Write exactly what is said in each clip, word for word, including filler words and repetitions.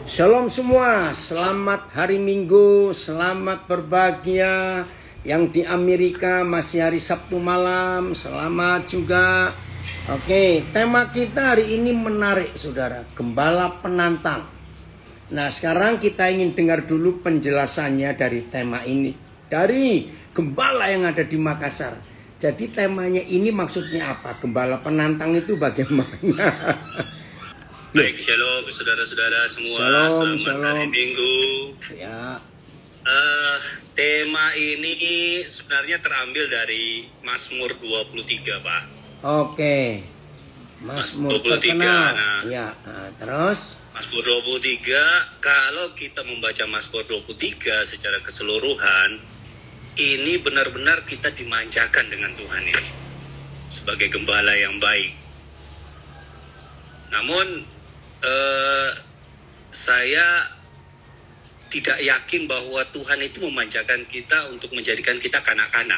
Shalom semua, selamat hari Minggu, selamat berbahagia. Yang di Amerika masih hari Sabtu malam, selamat juga. Oke, tema kita hari ini menarik saudara, gembala penantang. Nah sekarang kita ingin dengar dulu penjelasannya dari tema ini, dari gembala yang ada di Makassar. Jadi temanya ini maksudnya apa? Gembala penantang itu bagaimana? Baik, shalom saudara-saudara semua. Shalom, selamat shalom. hari Minggu. Ya. Uh, tema ini sebenarnya terambil dari Mazmur dua puluh tiga, Pak. Oke. Mazmur dua puluh tiga. terkenal. Nah, ya, nah, terus Mazmur dua puluh tiga, kalau kita membaca Mazmur dua puluh tiga secara keseluruhan, ini benar-benar kita dimanjakan dengan Tuhan ini sebagai gembala yang baik. Namun Uh, saya tidak yakin bahwa Tuhan itu memanjakan kita untuk menjadikan kita kanak-kanak.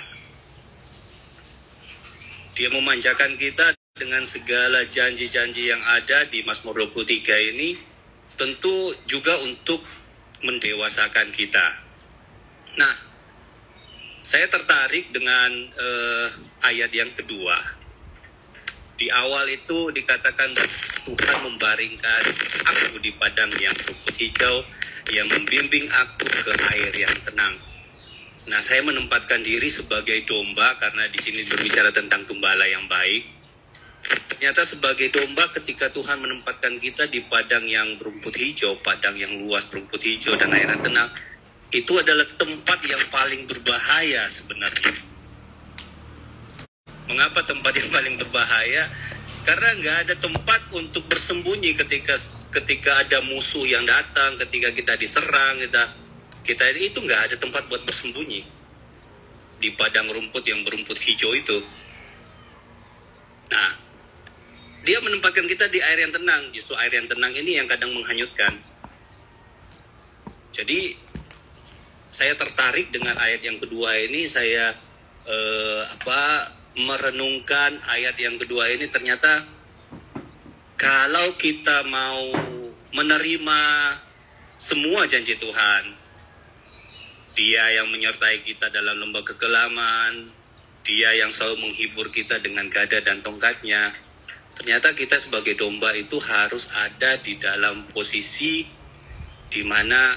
Dia memanjakan kita dengan segala janji-janji yang ada di Mazmur dua puluh tiga ini, tentu juga untuk mendewasakan kita. Nah, saya tertarik dengan uh, ayat yang kedua. Di awal itu dikatakan Tuhan membaringkan aku di padang yang rumput hijau, yang membimbing aku ke air yang tenang. Nah, saya menempatkan diri sebagai domba karena di sini berbicara tentang gembala yang baik. Ternyata sebagai domba ketika Tuhan menempatkan kita di padang yang berumput hijau, padang yang luas berumput hijau dan air yang tenang, itu adalah tempat yang paling berbahaya sebenarnya. Mengapa tempat yang paling berbahaya? Karena nggak ada tempat untuk bersembunyi ketika ketika ada musuh yang datang, ketika kita diserang, kita kita itu nggak ada tempat buat bersembunyi di padang rumput yang berumput hijau itu. Nah, dia menempatkan kita di air yang tenang. Justru air yang tenang ini yang kadang menghanyutkan. Jadi saya tertarik dengan ayat yang kedua ini. Saya eh, apa? merenungkan ayat yang kedua ini, ternyata kalau kita mau menerima semua janji Tuhan, Dia yang menyertai kita dalam lembah kekelaman, Dia yang selalu menghibur kita dengan gada dan tongkatnya, ternyata kita sebagai domba itu harus ada di dalam posisi di mana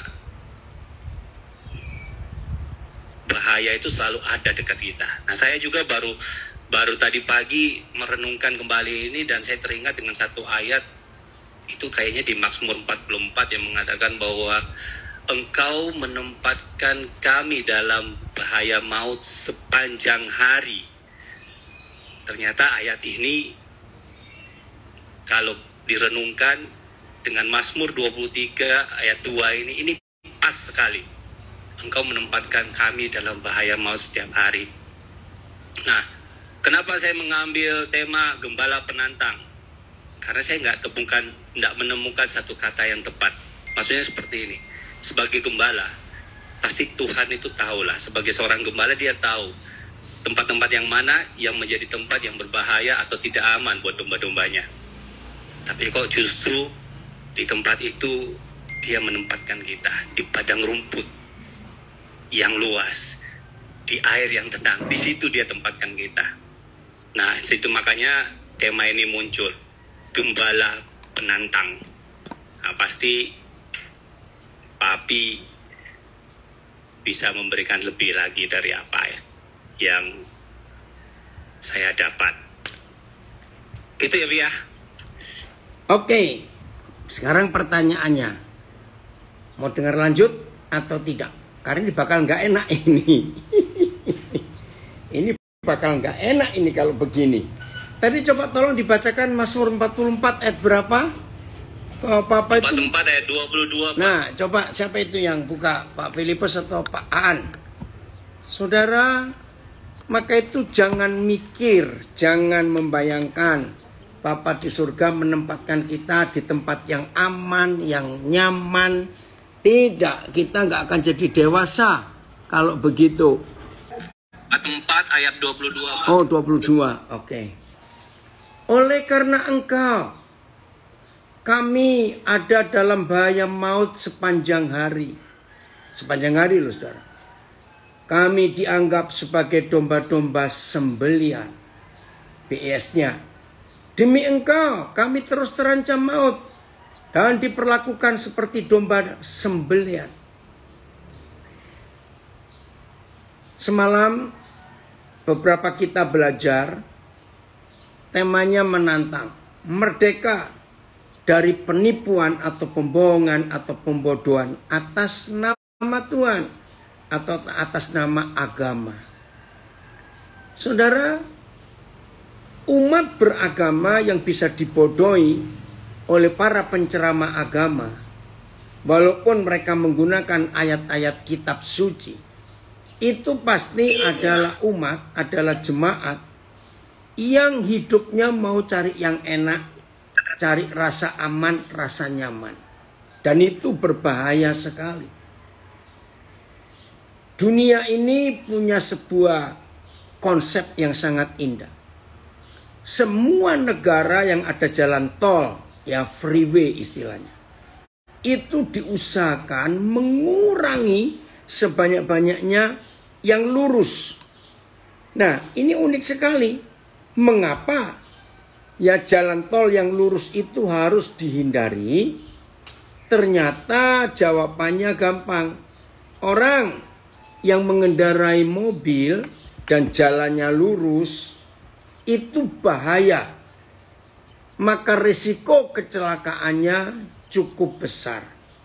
bahaya itu selalu ada dekat kita. Nah, saya juga baru baru tadi pagi merenungkan kembali ini dan saya teringat dengan satu ayat itu kayaknya di Mazmur empat puluh empat yang mengatakan bahwa Engkau menempatkan kami dalam bahaya maut sepanjang hari. Ternyata ayat ini kalau direnungkan dengan Mazmur dua puluh tiga ayat dua ini, ini pas sekali. Engkau menempatkan kami dalam bahaya maut setiap hari. Nah, kenapa saya mengambil tema gembala penantang? Karena saya nggak temukan, nggak menemukan satu kata yang tepat. Maksudnya seperti ini. Sebagai gembala, pasti Tuhan itu tahulah. Sebagai seorang gembala dia tahu tempat-tempat yang mana yang menjadi tempat yang berbahaya atau tidak aman buat domba-dombanya. Tapi kok justru di tempat itu dia menempatkan kita di padang rumput yang luas, di air yang tenang. Di situ dia tempatkan kita. Nah, itu makanya tema ini muncul, gembala penantang. Nah, pasti Papi bisa memberikan lebih lagi dari apa ya yang saya dapat. Gitu ya, Bi ya. oke. Sekarang pertanyaannya, mau dengar lanjut atau tidak? Karena ini bakal nggak enak ini. Ini bakal nggak enak ini kalau begini. Tadi coba tolong dibacakan Mazmur empat puluh empat ayat berapa? Papa itu? empat puluh empat ayat dua puluh dua. Pak. Nah, coba siapa itu yang buka? Pak Filipus atau Pak Aan? Saudara, maka itu jangan mikir, jangan membayangkan Bapa di surga menempatkan kita di tempat yang aman, yang nyaman. Tidak, kita nggak akan jadi dewasa kalau begitu. empat puluh empat ayat dua puluh dua. Pak. Oh, dua puluh dua. Oke. Okay. Oleh karena engkau kami ada dalam bahaya maut sepanjang hari. Sepanjang hari loh saudara. Kami dianggap sebagai domba-domba sembelian. B E S-nya. Demi engkau kami terus terancam maut. Dan diperlakukan seperti domba sembelian. Semalam beberapa kita belajar. Temanya menantang. Merdeka dari penipuan atau pembohongan atau pembodohan atas nama Tuhan atau atas nama agama. Saudara, umat beragama yang bisa dibodohi oleh para penceramah agama, walaupun mereka menggunakan ayat-ayat kitab suci, itu pasti adalah umat, adalah jemaat yang hidupnya mau cari yang enak, cari rasa aman, rasa nyaman. Dan itu berbahaya sekali. Dunia ini punya sebuah konsep yang sangat indah. Semua negara yang ada jalan tol, ya freeway istilahnya, itu diusahakan mengurangi sebanyak-banyaknya yang lurus. Nah, ini unik sekali. Mengapa ya jalan tol yang lurus itu harus dihindari? Ternyata jawabannya gampang. Orang yang mengendarai mobil dan jalannya lurus itu bahaya. Maka risiko kecelakaannya cukup besar.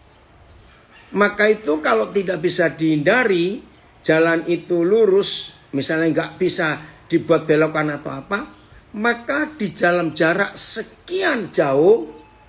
Maka itu kalau tidak bisa dihindari, jalan itu lurus, misalnya nggak bisa dibuat belokan atau apa, maka di dalam jarak sekian jauh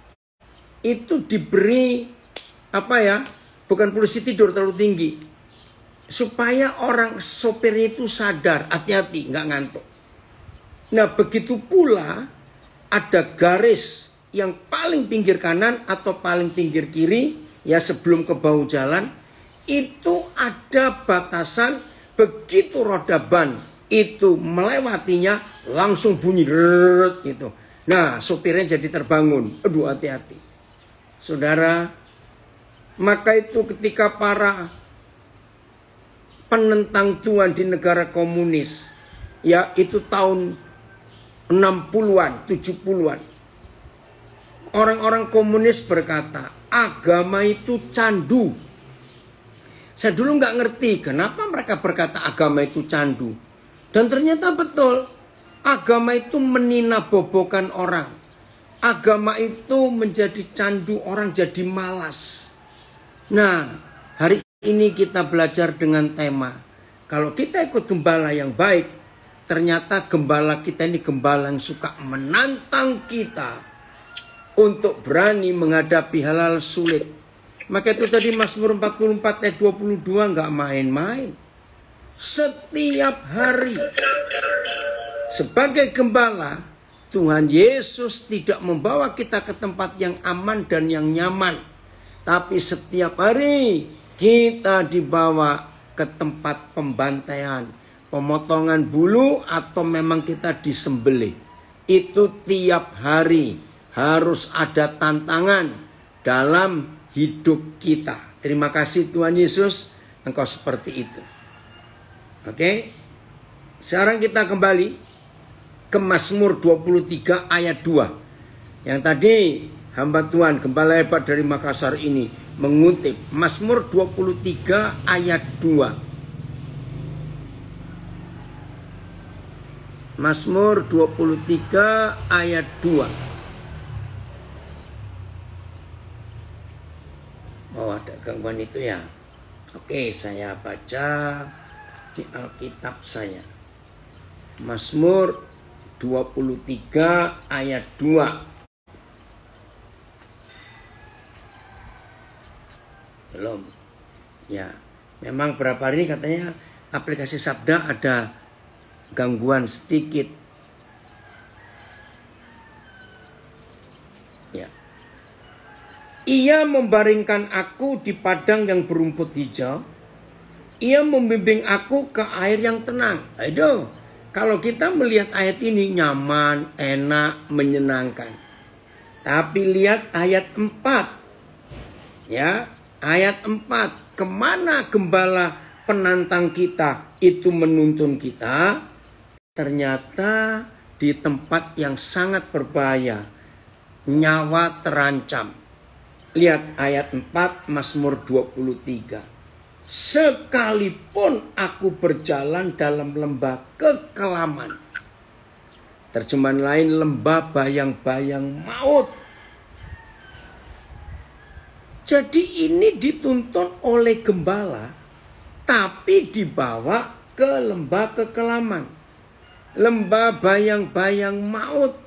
itu diberi apa ya, bukan polisi tidur terlalu tinggi, supaya orang sopir itu sadar, hati-hati nggak ngantuk. Nah begitu pula ada garis yang paling pinggir kanan atau paling pinggir kiri, ya sebelum ke bahu jalan, itu ada batasan. Begitu roda ban itu melewatinya langsung bunyi gitu. Nah sopirnya jadi terbangun. Aduh hati-hati. Saudara, maka itu ketika para penentang Tuhan di negara komunis, ya itu tahun enam puluhan, tujuh puluhan, orang-orang komunis berkata agama itu candu. Saya dulu nggak ngerti kenapa mereka berkata agama itu candu. Dan ternyata betul, agama itu meninabobokan orang. Agama itu menjadi candu, orang jadi malas. Nah, hari ini kita belajar dengan tema, kalau kita ikut gembala yang baik, ternyata gembala kita ini gembala yang suka menantang kita untuk berani menghadapi hal-hal sulit. Maka itu tadi Mazmur empat puluh empat ayat dua puluh dua nggak main-main. Setiap hari sebagai gembala, Tuhan Yesus tidak membawa kita ke tempat yang aman dan yang nyaman. Tapi setiap hari kita dibawa ke tempat pembantaian, pemotongan bulu, atau memang kita disembelih. Itu tiap hari harus ada tantangan dalam hidup kita. Terima kasih Tuhan Yesus, Engkau seperti itu. Oke, sekarang kita kembali ke Mazmur dua puluh tiga ayat dua. Yang tadi hamba Tuhan gembala hebat dari Makassar ini mengutip Mazmur dua puluh tiga ayat dua. Mazmur dua puluh tiga ayat dua. Oh ada gangguan itu ya. Oke, saya baca di Alkitab saya. Mazmur dua puluh tiga ayat dua. Belum. Ya, memang berapa hari ini katanya aplikasi Sabda ada gangguan sedikit. Ya. Ia membaringkan aku di padang yang berumput hijau. Ia membimbing aku ke air yang tenang. Aduh, kalau kita melihat ayat ini nyaman, enak, menyenangkan. Tapi lihat ayat empat. Ya, ayat empat. Kemana gembala penantang kita itu menuntun kita? Ternyata di tempat yang sangat berbahaya. Nyawa terancam. Lihat ayat empat Mazmur dua puluh tiga. Sekalipun aku berjalan dalam lembah kekelaman. Terjemahan lain, lembah bayang-bayang maut. Jadi ini dituntun oleh gembala, tapi dibawa ke lembah kekelaman. Lembah bayang-bayang maut.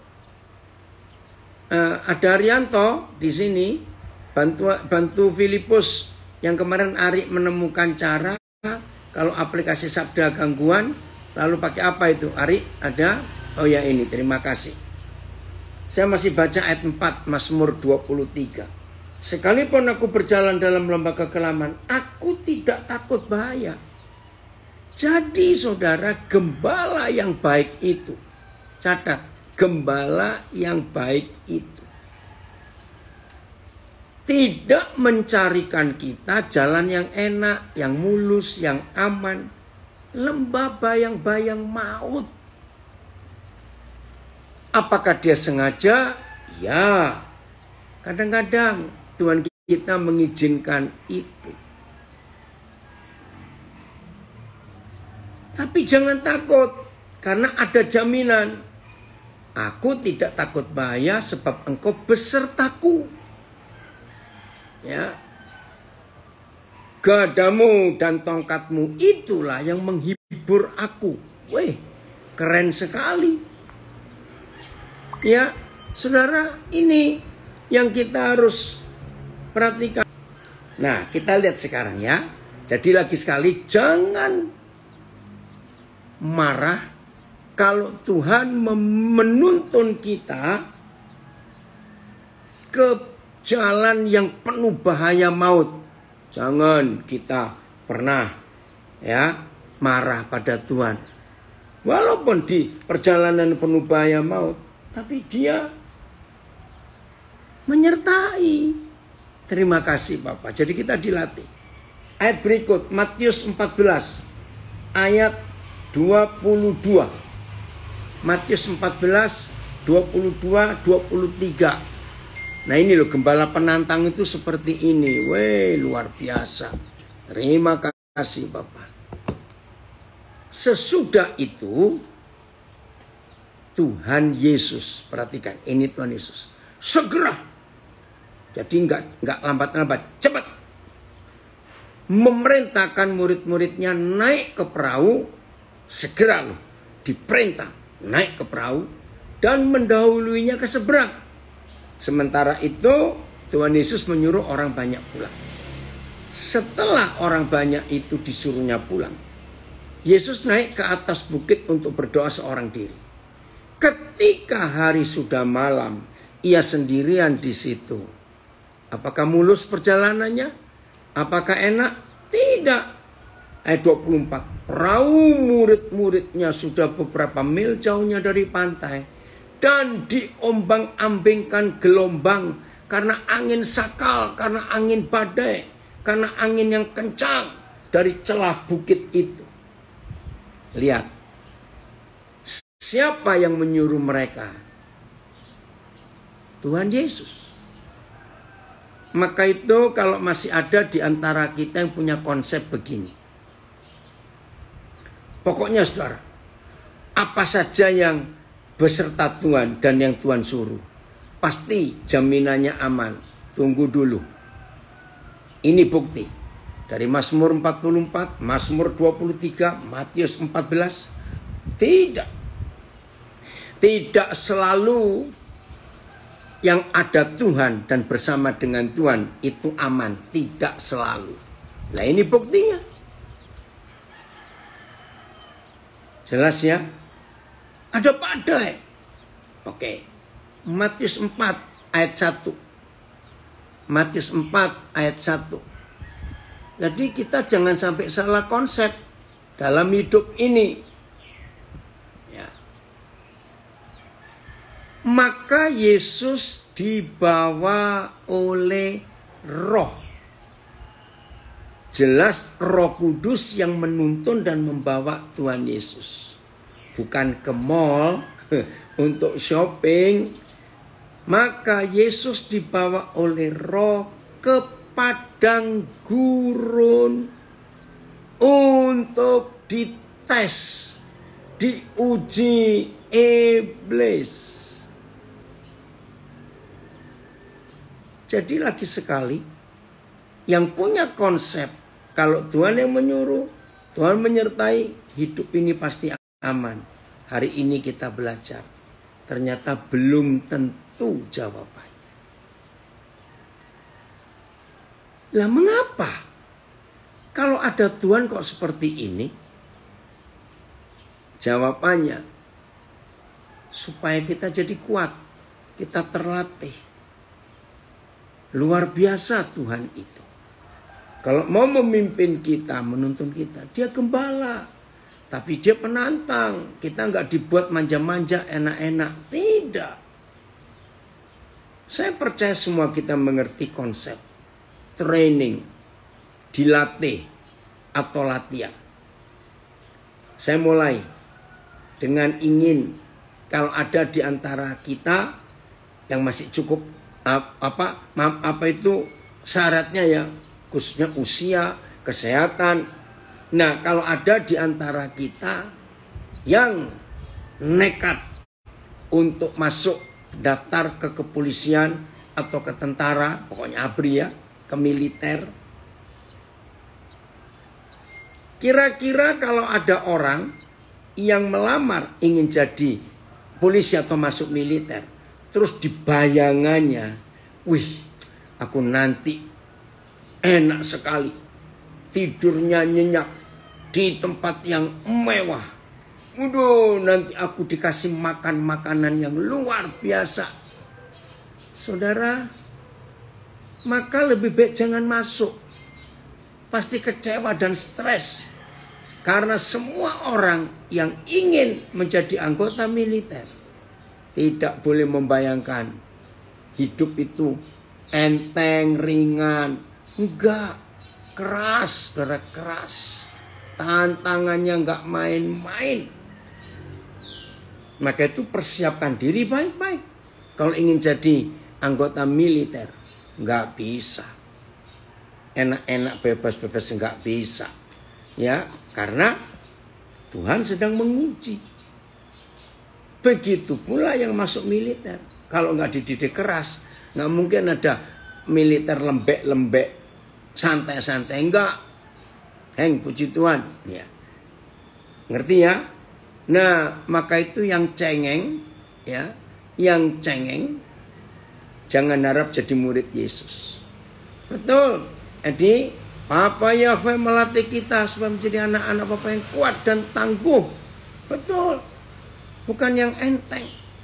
Uh, ada Arianto di sini, bantu bantu Filipus yang kemarin Ari menemukan cara kalau aplikasi sabda gangguan, lalu pakai apa itu? Ari ada? Oh ya ini, terima kasih. Saya masih baca ayat empat Mazmur dua puluh tiga. Sekalipun aku berjalan dalam lembah kekelaman, aku tidak takut bahaya. Jadi saudara, gembala yang baik itu, catat, gembala yang baik itu tidak mencarikan kita jalan yang enak, yang mulus, yang aman. Lembah bayang-bayang maut. Apakah dia sengaja? Ya. Kadang-kadang Tuhan kita mengizinkan itu. Tapi jangan takut, karena ada jaminan. Aku tidak takut bahaya sebab engkau besertaku. Ya. Gadamu dan tongkatmu itulah yang menghibur aku. Weh, keren sekali. Ya, saudara, ini yang kita harus perhatikan. Nah, kita lihat sekarang ya. Jadi lagi sekali, jangan marah kalau Tuhan menuntun kita ke jalan yang penuh bahaya maut. Jangan kita pernah ya marah pada Tuhan. Walaupun di perjalanan penuh bahaya maut, tapi dia menyertai. Terima kasih Bapak. Jadi kita dilatih. Ayat berikut, Matius empat belas ayat dua puluh dua. Matius empat belas, dua puluh dua, dua puluh tiga. Nah ini loh, gembala penantang itu seperti ini. Weh, luar biasa. Terima kasih Bapak. Sesudah itu Tuhan Yesus, perhatikan, ini Tuhan Yesus. Segera. Jadi enggak enggak lambat-lambat, cepat. Memerintahkan murid-muridnya naik ke perahu, segera loh, diperintah naik ke perahu dan mendahuluinya ke seberang. Sementara itu Tuhan Yesus menyuruh orang banyak pulang. Setelah orang banyak itu disuruhnya pulang, Yesus naik ke atas bukit untuk berdoa seorang diri. Ketika hari sudah malam, ia sendirian di situ. Apakah mulus perjalanannya? Apakah enak? Tidak. Ayat dua puluh empat. Perahu murid-muridnya sudah beberapa mil jauhnya dari pantai. Dan diombang-ambingkan gelombang. Karena angin sakal, karena angin badai. Karena angin yang kencang dari celah bukit itu. Lihat. Siapa yang menyuruh mereka? Tuhan Yesus. Maka itu kalau masih ada di antara kita yang punya konsep begini. Pokoknya saudara, apa saja yang beserta Tuhan dan yang Tuhan suruh, pasti jaminannya aman. Tunggu dulu. Ini bukti. Dari Mazmur empat puluh empat, Mazmur dua puluh tiga, Matius empat belas. Tidak. Tidak selalu yang ada Tuhan dan bersama dengan Tuhan itu aman. Tidak selalu. Nah ini buktinya. Jelas ya? Ada badai. Oke. Matius empat ayat satu. Matius empat ayat satu. Jadi kita jangan sampai salah konsep dalam hidup ini. Maka Yesus dibawa oleh Roh. Jelas Roh Kudus yang menuntun dan membawa Tuhan Yesus. Bukan ke mall untuk shopping. Maka Yesus dibawa oleh Roh ke padang gurun untuk dites, diuji iblis. Jadi lagi sekali, yang punya konsep kalau Tuhan yang menyuruh, Tuhan menyertai, hidup ini pasti aman. Hari ini kita belajar, ternyata belum tentu jawabannya. Lah mengapa? Kalau ada Tuhan kok seperti ini? Jawabannya, supaya kita jadi kuat, kita terlatih. Luar biasa Tuhan itu. Kalau mau memimpin kita, menuntun kita, dia gembala. Tapi dia penantang. Kita nggak dibuat manja-manja, enak-enak. Tidak. Saya percaya semua kita mengerti konsep training, dilatih, atau latihan. Saya mulai dengan ingin kalau ada di antara kita yang masih cukup apa apa itu syaratnya ya, khususnya usia, kesehatan. Nah, kalau ada di antara kita yang nekat untuk masuk daftar ke kepolisian atau ke tentara, pokoknya ABRI ya, ke militer. Kira-kira kalau ada orang yang melamar ingin jadi polisi atau masuk militer, terus di bayangannya, wih, aku nanti enak sekali, tidurnya nyenyak di tempat yang mewah. Waduh, nanti aku dikasih makan makanan yang luar biasa. Saudara, maka lebih baik jangan masuk. Pasti kecewa dan stres. Karena semua orang yang ingin menjadi anggota militer tidak boleh membayangkan hidup itu enteng, ringan. Enggak, keras, saudara, keras. Tantangannya enggak main-main. Maka itu persiapkan diri baik-baik. Kalau ingin jadi anggota militer, enggak bisa. Enak-enak, bebas-bebas enggak bisa. Ya, karena Tuhan sedang menguji. Begitu pula yang masuk militer. Kalau nggak dididik keras, nggak mungkin ada militer lembek-lembek, santai-santai. Enggak. Heng, puji Tuhan. Ya. Ngerti ya? Nah, maka itu yang cengeng, ya, yang cengeng, jangan harap jadi murid Yesus. Betul. Jadi, Papa Yahweh melatih kita supaya menjadi anak-anak Papa yang kuat dan tangguh. Betul. Bukan yang enteng.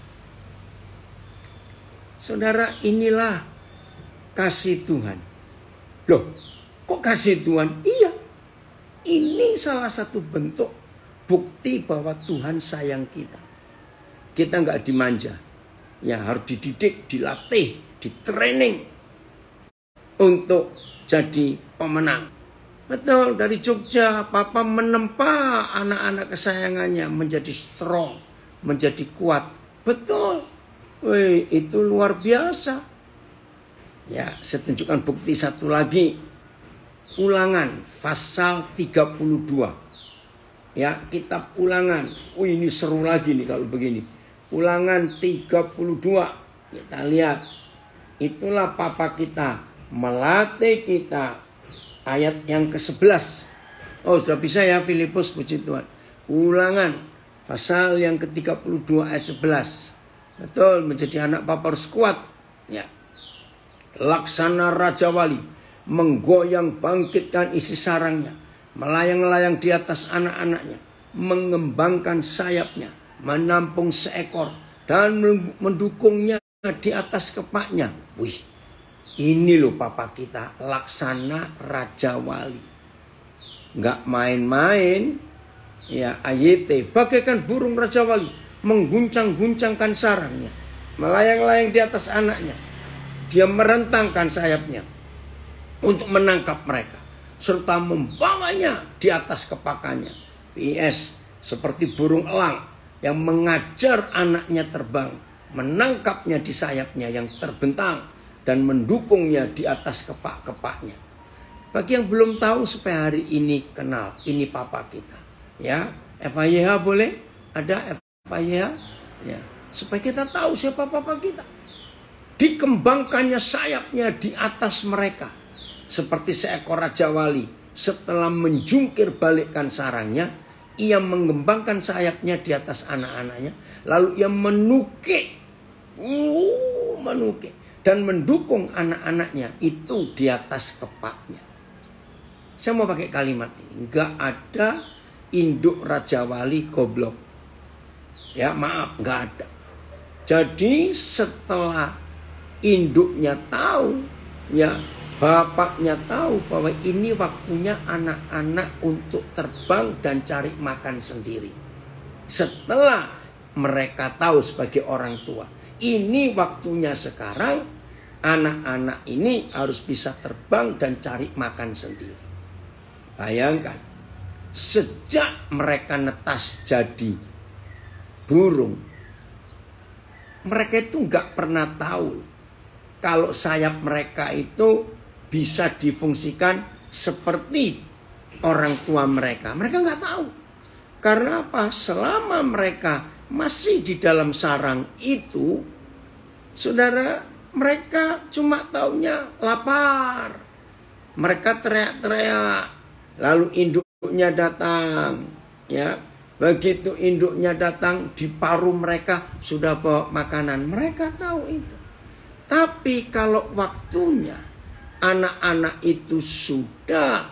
Saudara, inilah kasih Tuhan. Loh, kok kasih Tuhan? Iya. Ini salah satu bentuk bukti bahwa Tuhan sayang kita. Kita nggak dimanja. Ya, harus dididik, dilatih, ditraining untuk jadi pemenang. Betul, dari Jogja Papa menempa anak-anak kesayangannya menjadi strong, menjadi kuat. Betul. Wih, itu luar biasa. Ya, saya tunjukkan bukti satu lagi. Ulangan pasal tiga puluh dua. Ya, kitab Ulangan. Wih, ini seru lagi nih kalau begini. Ulangan tiga puluh dua. Kita lihat. Itulah Papa kita melatih kita. Ayat yang ke sebelas. Oh, sudah bisa ya Filipus, puji Tuhan. Ulangan pasal yang ke tiga puluh dua ayat sebelas. Betul, menjadi anak Papa harus kuat. Ya. Laksana Raja Wali, menggoyang bangkitkan isi sarangnya, melayang-layang di atas anak-anaknya, mengembangkan sayapnya, menampung seekor dan mendukungnya di atas kepaknya. Wih, ini loh Papa kita, laksana Raja Wali. Nggak main-main. Ya, A Y T, bagaikan burung Raja Wali, mengguncang-guncangkan sarangnya. melayang-layang di atas anaknya. Dia merentangkan sayapnya untuk menangkap mereka, serta membawanya di atas kepakannya. P S seperti burung elang yang mengajar anaknya terbang, menangkapnya di sayapnya yang terbentang dan mendukungnya di atas kepak-kepaknya. Bagi yang belum tahu supaya hari ini kenal, ini papa kita. Ya, F A Y H boleh? Ada F A Y H? Ya, supaya kita tahu siapa papa kita. Dikembangkannya sayapnya di atas mereka seperti seekor raja wali. Setelah menjungkir balikkan sarangnya, ia mengembangkan sayapnya di atas anak-anaknya, lalu ia menukik, uh, menukik dan mendukung anak-anaknya itu di atas kepaknya. Saya mau pakai kalimat ini, nggak ada induk raja wali goblok. Ya maaf, nggak ada. Jadi setelah induknya tahu, ya bapaknya tahu bahwa ini waktunya anak-anak untuk terbang dan cari makan sendiri. Setelah mereka tahu sebagai orang tua, ini waktunya sekarang anak-anak ini harus bisa terbang dan cari makan sendiri. Bayangkan, sejak mereka netas jadi burung, mereka itu nggak pernah tahu kalau sayap mereka itu bisa difungsikan seperti orang tua mereka. Mereka nggak tahu. Karena apa? Selama mereka masih di dalam sarang itu, saudara, mereka cuma taunya lapar. Mereka teriak-teriak. Lalu induknya datang. Ya, begitu induknya datang, di paru mereka sudah bawa makanan. Mereka tahu itu. Tapi kalau waktunya anak-anak itu sudah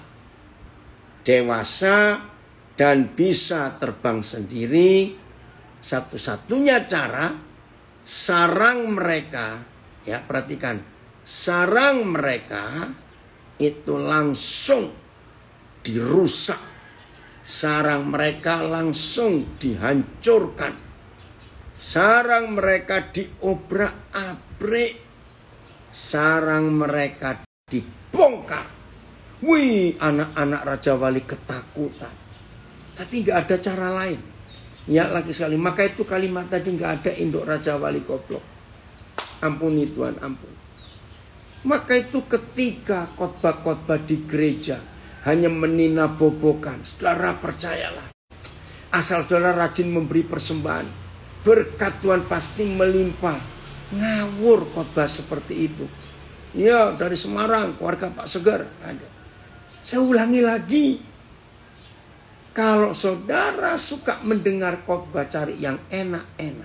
dewasa dan bisa terbang sendiri, satu-satunya cara sarang mereka, ya perhatikan, sarang mereka itu langsung dirusak. Sarang mereka langsung dihancurkan. Sarang mereka diobrak-abrik. Sarang mereka dibongkar. Wih, anak-anak Raja Wali ketakutan. Tapi nggak ada cara lain. Ya lagi sekali. Maka itu kalimat tadi nggak ada induk Raja Wali goblok. Ampuni Tuhan, ampun. Maka itu ketika khotbah-khotbah di gereja hanya meninabobokan, saudara percayalah. Asal saudara rajin memberi persembahan, berkat Tuhan pasti melimpah. Ngawur khotbah seperti itu. Ya, dari Semarang, keluarga Pak Segar ada. Saya ulangi lagi. Kalau saudara suka mendengar khotbah cari yang enak-enak,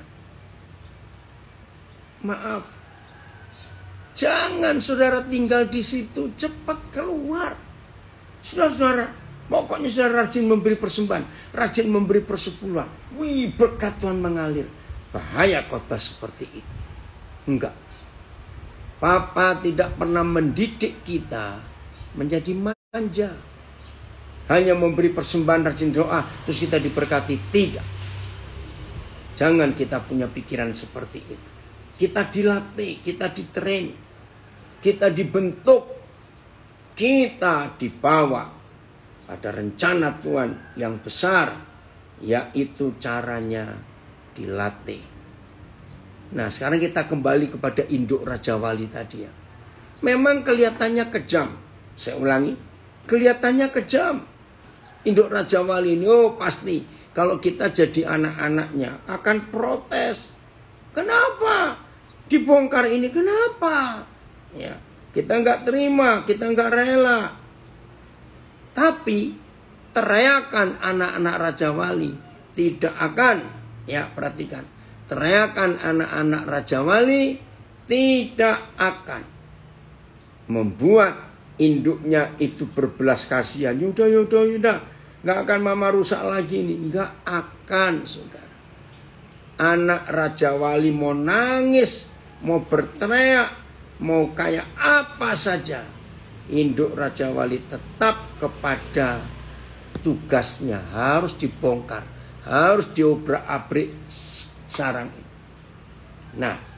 maaf, jangan saudara tinggal di situ, cepat keluar. Saudara-saudara, pokoknya saudara rajin memberi persembahan, rajin memberi persepuluhan. Wih, berkat Tuhan mengalir. Bahaya khotbah seperti itu. Enggak. Papa tidak pernah mendidik kita menjadi manja. Hanya memberi persembahan, rajin doa, terus kita diberkati. Tidak. Jangan kita punya pikiran seperti itu. Kita dilatih, kita ditrain, kita dibentuk, kita dibawa pada rencana Tuhan yang besar, yaitu caranya dilatih. Nah, sekarang kita kembali kepada induk Raja Wali tadi ya. Memang kelihatannya kejam. Saya ulangi, kelihatannya kejam. Induk Raja Wali ini, oh pasti kalau kita jadi anak-anaknya akan protes. Kenapa dibongkar ini? Kenapa? Ya, kita nggak terima, kita nggak rela. Tapi teriakan anak-anak Raja Wali tidak akan, ya perhatikan, teriakan anak-anak Raja Wali tidak akan membuat induknya itu berbelas kasihan. Yaudah, yaudah, yaudah, nggak akan mama rusak lagi nih. Nggak akan, saudara. Anak Raja Wali mau nangis, mau berteriak, mau kayak apa saja, induk Raja Wali tetap kepada tugasnya, harus dibongkar, harus diobrak-abrik sarang ini. Nah,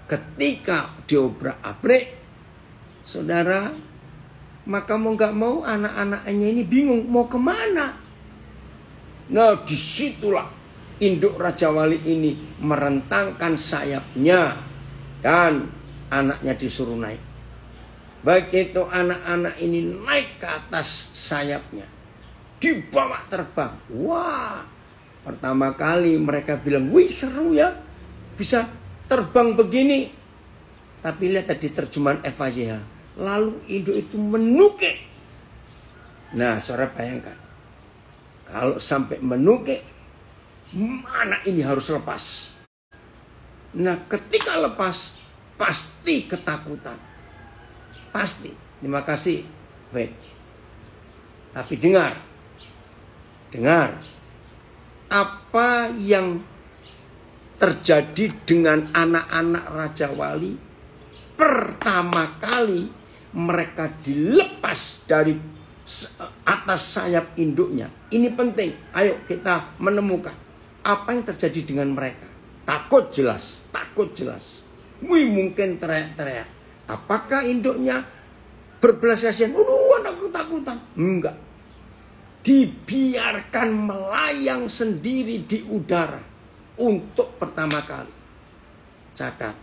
ketika diobrak-abrik, saudara, maka mau nggak mau anak-anaknya ini bingung mau kemana. Nah, disitulah induk Raja Wali ini merentangkan sayapnya dan anaknya disuruh naik. Begitu anak-anak ini naik ke atas sayapnya, dibawa terbang. Wah, pertama kali mereka bilang, wih seru ya, bisa terbang begini. Tapi lihat tadi terjemahan F A Z H. Lalu induk itu menukik. Nah, saudara bayangkan, kalau sampai menukik, anak ini harus lepas. Nah, ketika lepas, pasti ketakutan. Pasti. Terima kasih. Baik. Tapi dengar. Dengar. Apa yang terjadi dengan anak-anak Raja Wali? Pertama kali mereka dilepas dari atas sayap induknya. Ini penting. Ayo kita menemukan apa yang terjadi dengan mereka. Takut jelas, takut jelas. Wih, mungkin teriak-teriak. Apakah induknya berbelas kasihan? Aduh, anakku takutan. Enggak. Dibiarkan melayang sendiri di udara untuk pertama kali. Catat.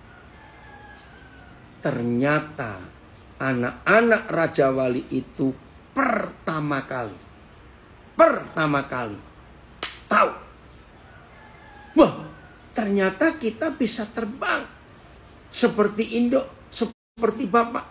Ternyata anak-anak Raja Wali itu pertama kali. Pertama kali. Tahu. Wah, ternyata kita bisa terbang. Seperti induk, seperti bapak.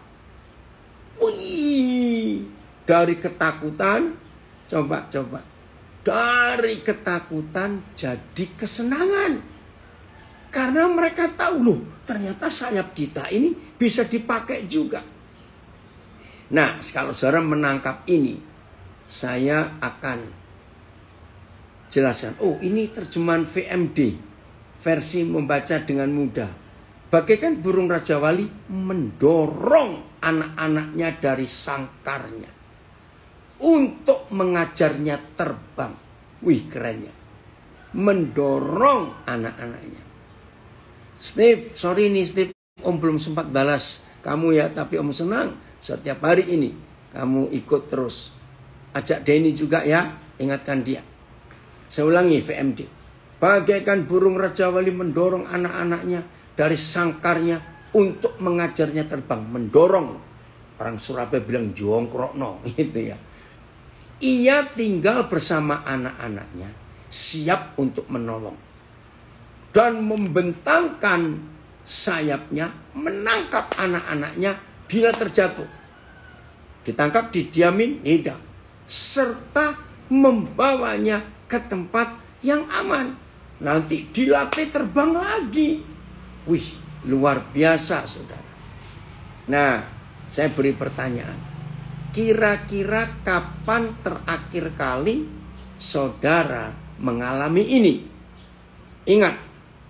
Wih, dari ketakutan, coba-coba. Dari ketakutan jadi kesenangan. Karena mereka tahu loh, ternyata sayap kita ini bisa dipakai juga. Nah, kalau saudara menangkap ini, saya akan jelaskan. Oh, ini terjemahan V M D, versi membaca dengan mudah. Bagaikan burung Raja Wali mendorong anak-anaknya dari sangkarnya untuk mengajarnya terbang. Wih, kerennya. Mendorong anak-anaknya. Steve, sorry nih Steve, Om belum sempat balas kamu ya, tapi Om senang setiap hari ini kamu ikut terus. Ajak Denny juga ya, ingatkan dia. Saya ulangi V M D. Bagaikan burung Raja Wali mendorong anak-anaknya dari sangkarnya untuk mengajarnya terbang. Mendorong. Orang Surabaya bilang jongkrokno gitu ya. Ia tinggal bersama anak-anaknya, siap untuk menolong. Dan membentangkan sayapnya, menangkap anak-anaknya bila terjatuh. Ditangkap, didiamin, tidak. Serta membawanya ke tempat yang aman. Nanti dilatih terbang lagi. Wih, luar biasa saudara. Nah, saya beri pertanyaan. Kira-kira kapan terakhir kali saudara mengalami ini? Ingat.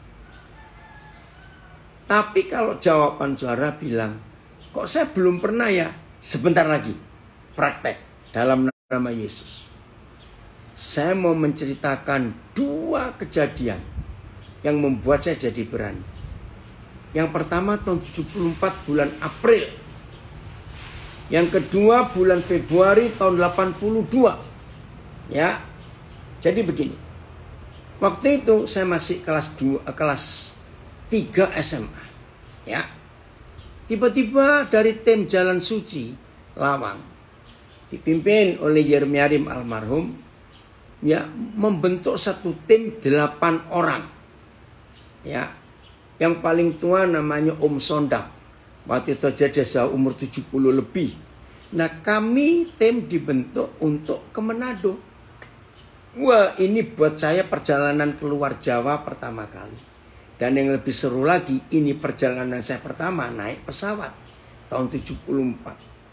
Tapi kalau jawaban saudara bilang, kok saya belum pernah ya? Sebentar lagi, praktek dalam nama Yesus. Saya mau menceritakan dua kejadian yang membuat saya jadi berani. Yang pertama tahun tujuh puluh empat bulan April. Yang kedua bulan Februari tahun delapan puluh dua. Ya. Jadi begini. Waktu itu saya masih kelas dua, kelas tiga S M A. Ya. Tiba-tiba dari tim Jalan Suci Lawang dipimpin oleh Yermiarim almarhum, ya, membentuk satu tim delapan orang. Ya. Yang paling tua namanya Om Sondak. Waktu itu dia sudah umur tujuh puluh lebih. Nah, kami tim dibentuk untuk ke Manado. Wah, ini buat saya perjalanan keluar Jawa pertama kali. Dan yang lebih seru lagi, ini perjalanan saya pertama naik pesawat tahun tujuh puluh empat.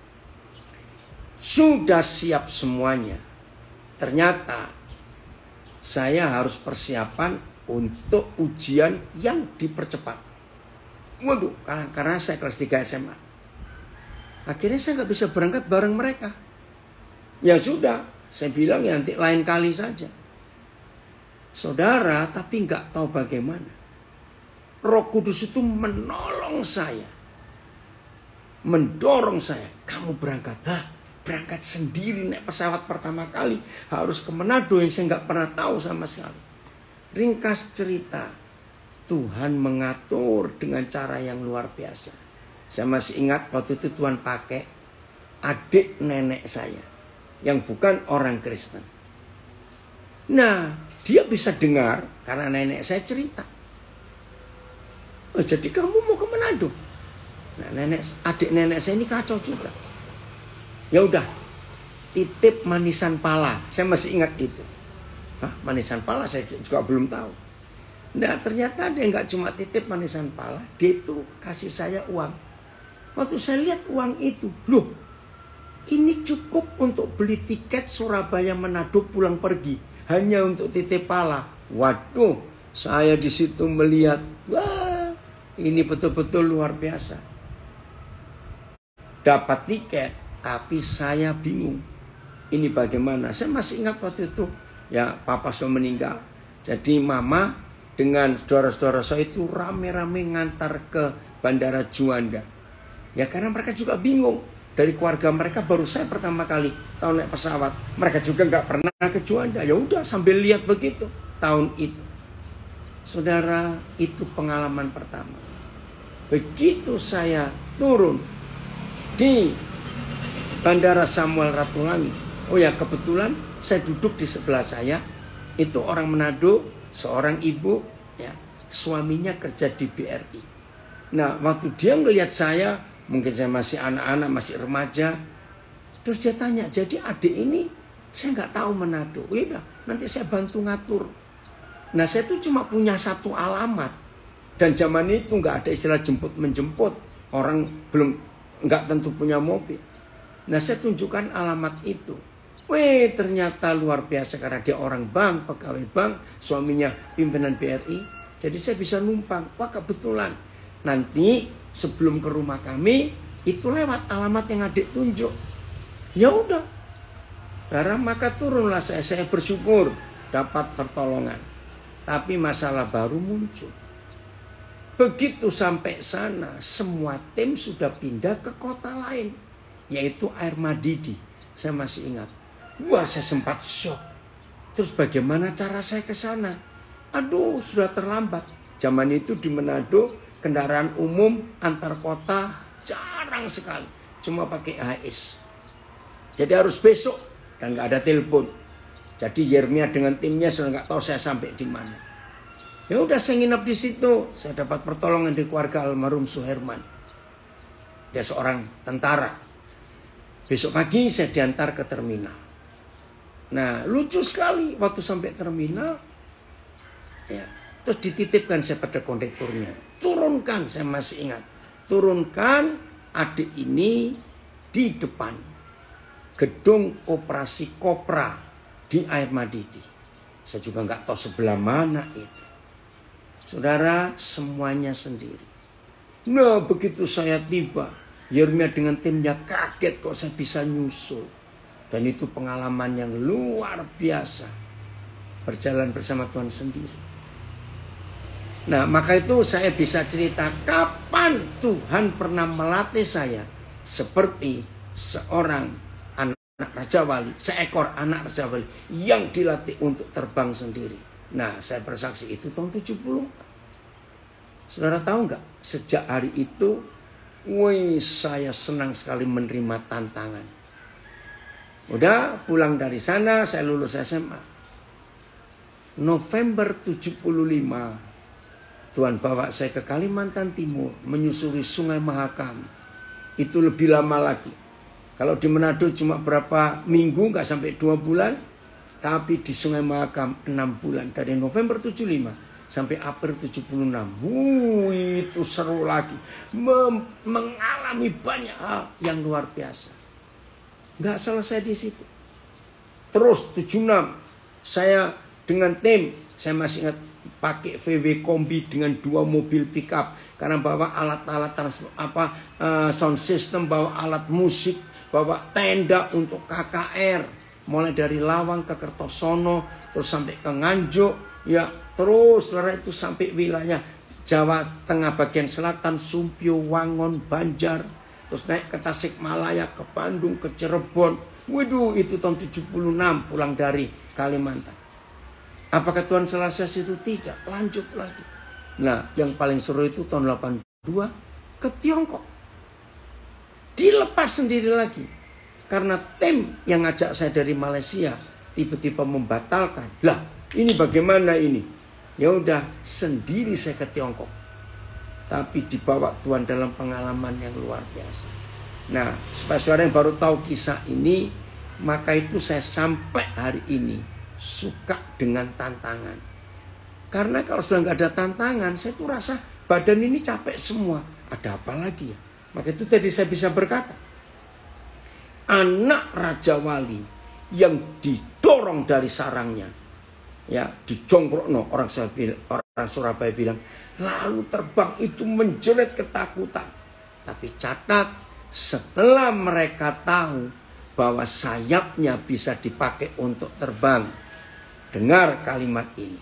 Sudah siap semuanya. Ternyata saya harus persiapan untuk ujian yang dipercepat. Waduh, karena saya kelas tiga S M A. Akhirnya saya nggak bisa berangkat bareng mereka. Ya sudah, saya bilang ya nanti lain kali saja. Saudara, tapi nggak tahu bagaimana. Roh Kudus itu menolong saya, mendorong saya. Kamu berangkat? Hah? Berangkat sendiri naik pesawat pertama kali. Harus ke Manado yang saya nggak pernah tahu sama sekali. Ringkas cerita, Tuhan mengatur dengan cara yang luar biasa. Saya masih ingat waktu itu Tuhan pakai adik nenek saya yang bukan orang Kristen. Nah, dia bisa dengar karena nenek saya cerita. Oh, jadi kamu mau ke Manado? Nah, nenek, adik nenek saya ini kacau juga. Ya udah, titip manisan pala. Saya masih ingat itu. Hah, manisan pala saya juga belum tahu. Nah, ternyata dia nggak cuma titip manisan pala, dia itu kasih saya uang. Waktu saya lihat uang itu, loh, ini cukup untuk beli tiket Surabaya Manado pulang pergi, hanya untuk titip pala. Waduh, saya di situ melihat, wah, ini betul-betul luar biasa. Dapat tiket, tapi saya bingung. Ini bagaimana? Saya masih ingat waktu itu, ya papa sudah meninggal. Jadi mama dengan saudara-saudara saya itu rame-rame ngantar ke Bandara Juanda. Ya karena mereka juga bingung. Dari keluarga mereka baru saya pertama kali tahun naik pesawat. Mereka juga nggak pernah ke Juanda. Ya udah sambil lihat begitu tahun itu. Saudara, itu pengalaman pertama. Begitu saya turun di Bandara Samuel Ratulangi. Oh ya, kebetulan saya duduk di sebelah saya. Itu orang Manado, seorang ibu, ya, suaminya kerja di B R I. Nah, waktu dia ngelihat saya, mungkin saya masih anak-anak, masih remaja. Terus dia tanya, jadi adik ini saya nggak tahu Manado. Udah, nanti saya bantu ngatur. Nah, saya tuh cuma punya satu alamat. Dan zaman itu nggak ada istilah jemput menjemput. Orang belum nggak tentu punya mobil. Nah, saya tunjukkan alamat itu. Wih, ternyata luar biasa karena dia orang bank, pegawai bank, suaminya pimpinan B R I. Jadi saya bisa numpang. Wah, kebetulan. Nanti sebelum ke rumah kami, itu lewat alamat yang adik tunjuk. Ya udah. Karena maka turunlah saya, saya bersyukur dapat pertolongan. Tapi masalah baru muncul. Begitu sampai sana, semua tim sudah pindah ke kota lain, yaitu Air Madidi. Saya masih ingat. Wah, saya sempat shock. Terus bagaimana cara saya ke sana? Aduh, sudah terlambat. Zaman itu di Manado, kendaraan umum antar kota jarang sekali. Cuma pakai H S. Jadi harus besok dan nggak ada telepon. Jadi Yeremia dengan timnya sudah nggak tahu saya sampai di mana. Ya udah, saya nginep di situ. Saya dapat pertolongan dari keluarga almarhum Suherman. Dia seorang tentara. Besok pagi saya diantar ke terminal. Nah, lucu sekali waktu sampai terminal. Ya, terus dititipkan saya pada kondekturnya. Turunkan, saya masih ingat. Turunkan adik ini di depan gedung operasi Kopra di Air Madidi. Saya juga nggak tahu sebelah mana itu. Saudara, semuanya sendiri. Nah, begitu saya tiba, Yeremia dengan timnya kaget kok saya bisa nyusul. Dan itu pengalaman yang luar biasa. Berjalan bersama Tuhan sendiri. Nah, maka itu saya bisa cerita kapan Tuhan pernah melatih saya seperti seorang anak Raja Wali, seekor anak Raja Wali yang dilatih untuk terbang sendiri. Nah, saya bersaksi itu tahun tujuh puluh empat. Saudara tahu nggak? Sejak hari itu, wih, saya senang sekali menerima tantangan. Udah pulang dari sana, saya lulus S M A. November tujuh puluh lima, Tuhan bawa saya ke Kalimantan Timur, menyusuri Sungai Mahakam. Itu lebih lama lagi. Kalau di Manado cuma berapa minggu, nggak sampai dua bulan. Tapi di Sungai Mahakam enam bulan. Dari November tujuh puluh lima sampai April tujuh puluh enam. Wuh, itu seru lagi. Mem- mengalami banyak hal yang luar biasa. Nggak selesai di situ. Terus tujuh puluh enam saya dengan tim, saya masih ingat pakai V W kombi dengan dua mobil pickup karena bawa alat-alat trans- apa uh, sound system, bawa alat musik, bawa tenda untuk K K R, mulai dari Lawang ke Kertosono, terus sampai ke Nganjuk, ya terus saudara itu sampai wilayah Jawa Tengah bagian selatan, Sumpio, Wangon, Banjar, terus naik ke Tasikmalaya, ke Bandung, ke Cirebon. Waduh, itu tahun tujuh puluh enam pulang dari Kalimantan. Apakah Tuhan selesai itu? Tidak, lanjut lagi. Nah, yang paling seru itu tahun delapan puluh dua ke Tiongkok. Dilepas sendiri lagi. Karena tim yang ngajak saya dari Malaysia tiba-tiba membatalkan. Lah, ini bagaimana ini? Ya udah, sendiri saya ke Tiongkok. Tapi dibawa Tuhan dalam pengalaman yang luar biasa. Nah, supaya saudara yang baru tahu kisah ini, maka itu saya sampai hari ini suka dengan tantangan. Karena kalau sudah nggak ada tantangan, saya tuh rasa badan ini capek semua. Ada apa lagi ya? Maka itu tadi saya bisa berkata, anak Raja Wali yang didorong dari sarangnya, ya dijongkrokno, orang orang Surabaya bilang, lalu terbang itu menjerit ketakutan. Tapi catat, setelah mereka tahu bahwa sayapnya bisa dipakai untuk terbang, dengar kalimat ini,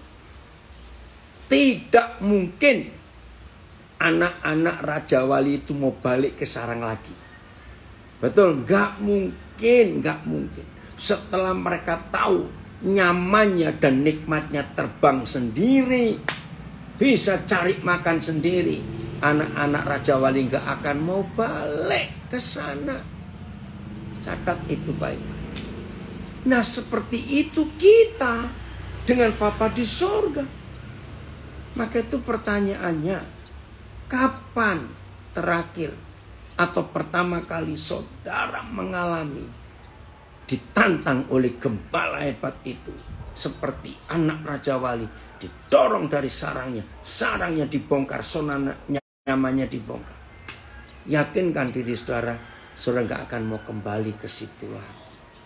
tidak mungkin anak-anak Raja Wali itu mau balik ke sarang lagi. Betul, nggak mungkin, nggak mungkin. Setelah mereka tahu nyamannya dan nikmatnya terbang sendiri, bisa cari makan sendiri, anak-anak Raja Wali nggak akan mau balik ke sana. Catat itu baik. Nah, seperti itu kita dengan Bapa di sorga. Maka itu pertanyaannya, kapan terakhir atau pertama kali saudara mengalami ditantang oleh gembala hebat itu, seperti anak Raja Wali didorong dari sarangnya, sarangnya dibongkar, sonanya nyamannya dibongkar. Yakinkan diri saudara, saudara gak akan mau kembali ke situ lagi.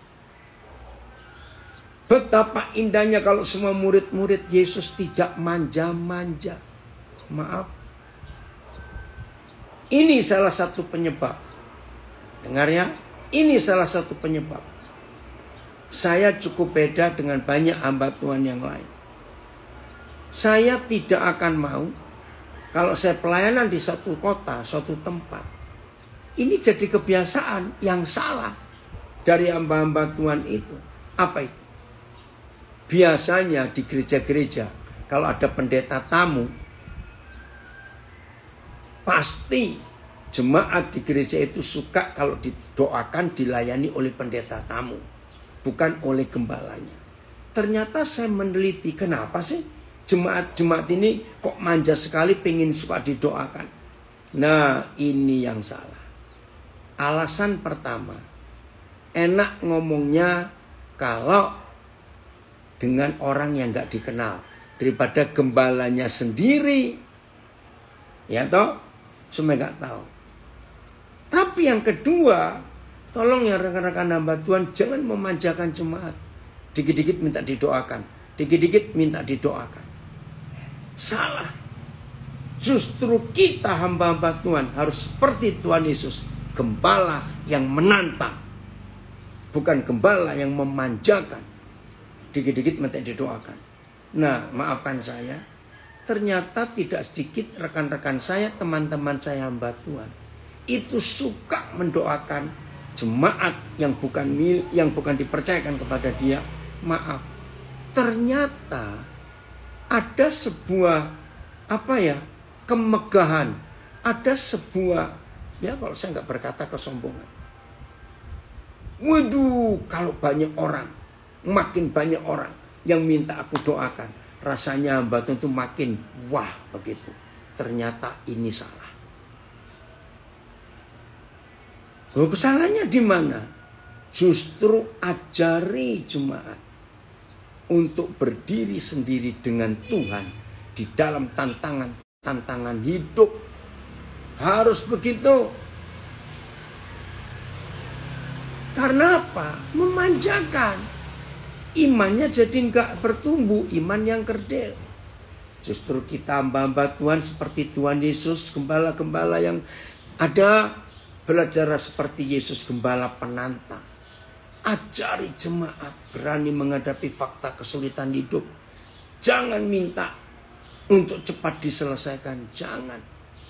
Betapa indahnya kalau semua murid-murid Yesus tidak manja-manja. Maaf. Ini salah satu penyebab. Dengar ya, ini salah satu penyebab. Saya cukup beda dengan banyak hamba Tuhan yang lain. Saya tidak akan mau kalau saya pelayanan di suatu kota, suatu tempat, ini jadi kebiasaan yang salah dari hamba-hamba Tuhan itu. Apa itu? Biasanya di gereja-gereja kalau ada pendeta tamu, pasti jemaat di gereja itu suka kalau didoakan dilayani oleh pendeta tamu, bukan oleh gembalanya. Ternyata saya meneliti, kenapa sih jemaat-jemaat ini kok manja sekali pengen suka didoakan. Nah, ini yang salah. Alasan pertama, enak ngomongnya kalau dengan orang yang gak dikenal daripada gembalanya sendiri, ya toh, semua gak tahu. Tapi yang kedua, tolong ya rekan-rekan hamba Tuhan, jangan memanjakan jemaat. Dikit-dikit minta didoakan, dikit-dikit minta didoakan. Salah. Justru kita hamba-hamba Tuhan harus seperti Tuhan Yesus, gembala yang menantang, bukan gembala yang memanjakan. Dikit-dikit minta didoakan. Nah, maafkan saya, ternyata tidak sedikit rekan-rekan saya, teman-teman saya hamba Tuhan, itu suka mendoakan jemaat yang bukan mil, yang bukan dipercayakan kepada dia. Maaf, ternyata ada sebuah apa ya, kemegahan, ada sebuah, ya kalau saya nggak berkata kesombongan. Waduh, kalau banyak orang, makin banyak orang yang minta aku doakan, rasanya hamba Tuhan itu makin wah begitu. Ternyata ini salah. Oh, kesalahannya di mana? Justru ajari jemaat untuk berdiri sendiri dengan Tuhan di dalam tantangan-tantangan hidup. Harus begitu. Karena apa? Memanjakan. Imannya jadi enggak bertumbuh, iman yang kerdil. Justru kita hamba-hamba Tuhan seperti Tuhan Yesus, gembala-gembala yang ada, belajar seperti Yesus, gembala penantang. Ajari jemaat berani menghadapi fakta kesulitan hidup. Jangan minta untuk cepat diselesaikan. Jangan.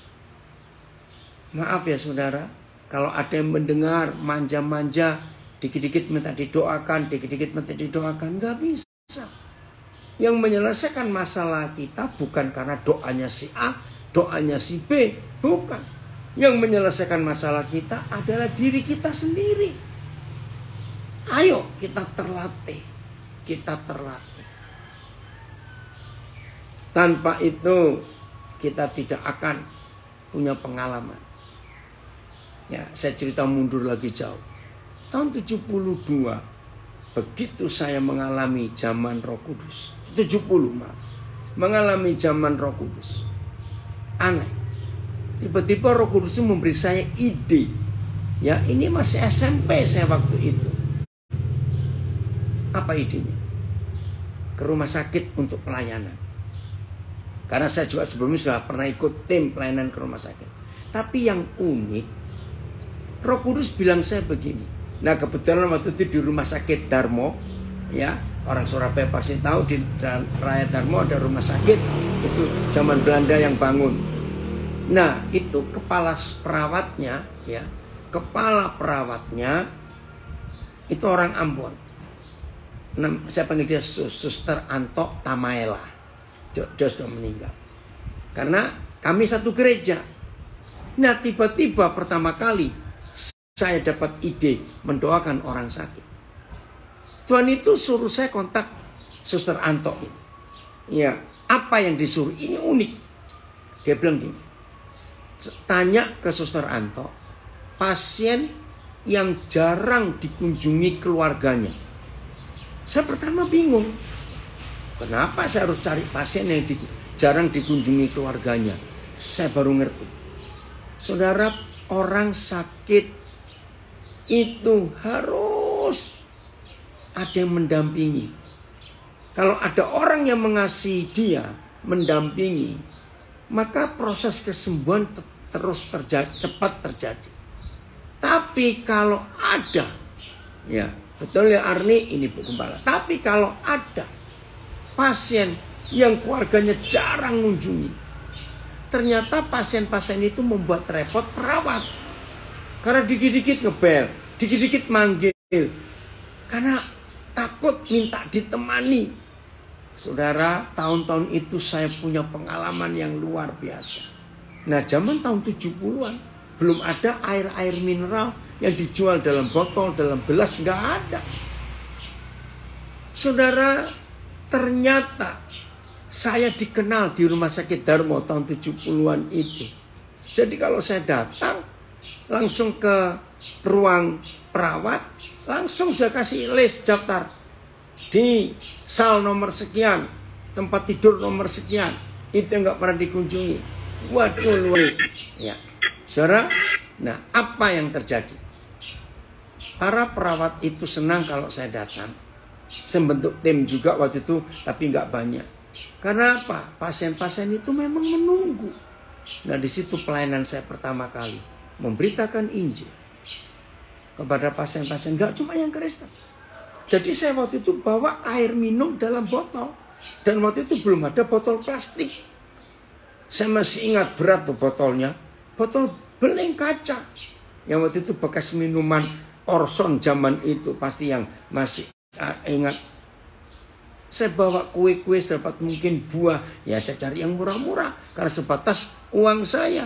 Maaf ya saudara, kalau ada yang mendengar manja-manja, dikit-dikit minta didoakan, dikit-dikit minta didoakan, nggak bisa. Yang menyelesaikan masalah kita bukan karena doanya si A, doanya si B, bukan. Yang menyelesaikan masalah kita adalah diri kita sendiri. Ayo kita terlatih, kita terlatih. Tanpa itu kita tidak akan punya pengalaman. Ya, saya cerita mundur lagi jauh. Tahun tujuh puluh dua, begitu saya mengalami zaman Roh Kudus. tujuh puluh, maaf. Mengalami zaman Roh Kudus. Aneh. Tiba-tiba Roh Kudus itu memberi saya ide. Ya, ini masih S M P saya waktu itu. Apa idenya? Ke rumah sakit untuk pelayanan. Karena saya juga sebelumnya sudah pernah ikut tim pelayanan ke rumah sakit. Tapi yang unik, Roh Kudus bilang saya begini. Nah, kebetulan waktu itu di rumah sakit Darmo, ya, orang Surabaya pasti tahu di Raya Darmo ada rumah sakit. Itu zaman Belanda yang bangun. Nah, itu kepala perawatnya, ya, kepala perawatnya itu orang Ambon. Nah, saya panggil dia Suster Anto Tamaela. Dia, dia sudah meninggal. Karena kami satu gereja. Nah, tiba-tiba pertama kali saya dapat ide mendoakan orang sakit. Tuhan itu suruh saya kontak Suster Anto ini. Ya, apa yang disuruh? Ini unik. Dia bilang gini, tanya ke Suster Anto, pasien yang jarang dikunjungi keluarganya. Saya pertama bingung. Kenapa saya harus cari pasien yang di, jarang dikunjungi keluarganya? Saya baru ngerti. Saudara, orang sakit itu harus ada yang mendampingi. Kalau ada orang yang mengasihi dia, mendampingi, maka proses kesembuhan terus terjadi, cepat terjadi. Tapi kalau ada, ya betul ya Arni, ini Bu Gembala. Tapi kalau ada pasien yang keluarganya jarang mengunjungi, ternyata pasien-pasien itu membuat repot perawat. Karena dikit-dikit ngebel, dikit-dikit manggil. Karena takut minta ditemani. Saudara, tahun-tahun itu saya punya pengalaman yang luar biasa. Nah, zaman tahun tujuh puluhan, belum ada air-air mineral yang dijual dalam botol, dalam gelas, nggak ada. Saudara, ternyata saya dikenal di rumah sakit Darmo tahun tujuh puluhan itu. Jadi kalau saya datang, langsung ke ruang perawat, langsung saya kasih list daftar. Di sal nomor sekian, tempat tidur nomor sekian, itu nggak pernah dikunjungi. Waduh, luar. Ya, saudara. Nah, apa yang terjadi? Para perawat itu senang kalau saya datang. Saya bentuk tim juga waktu itu, tapi nggak banyak. Karena apa? Pasien-pasien itu memang menunggu. Nah, di situ pelayanan saya pertama kali. Memberitakan Injil kepada pasien-pasien, gak cuma yang Kristen. Jadi saya waktu itu bawa air minum dalam botol. Dan waktu itu belum ada botol plastik. Saya masih ingat berat tuh botolnya. Botol beling kaca. Yang waktu itu bekas minuman Orson zaman itu. Pasti yang masih ingat. Saya bawa kue-kue sedapat mungkin, buah. Ya saya cari yang murah-murah. Karena sebatas uang saya.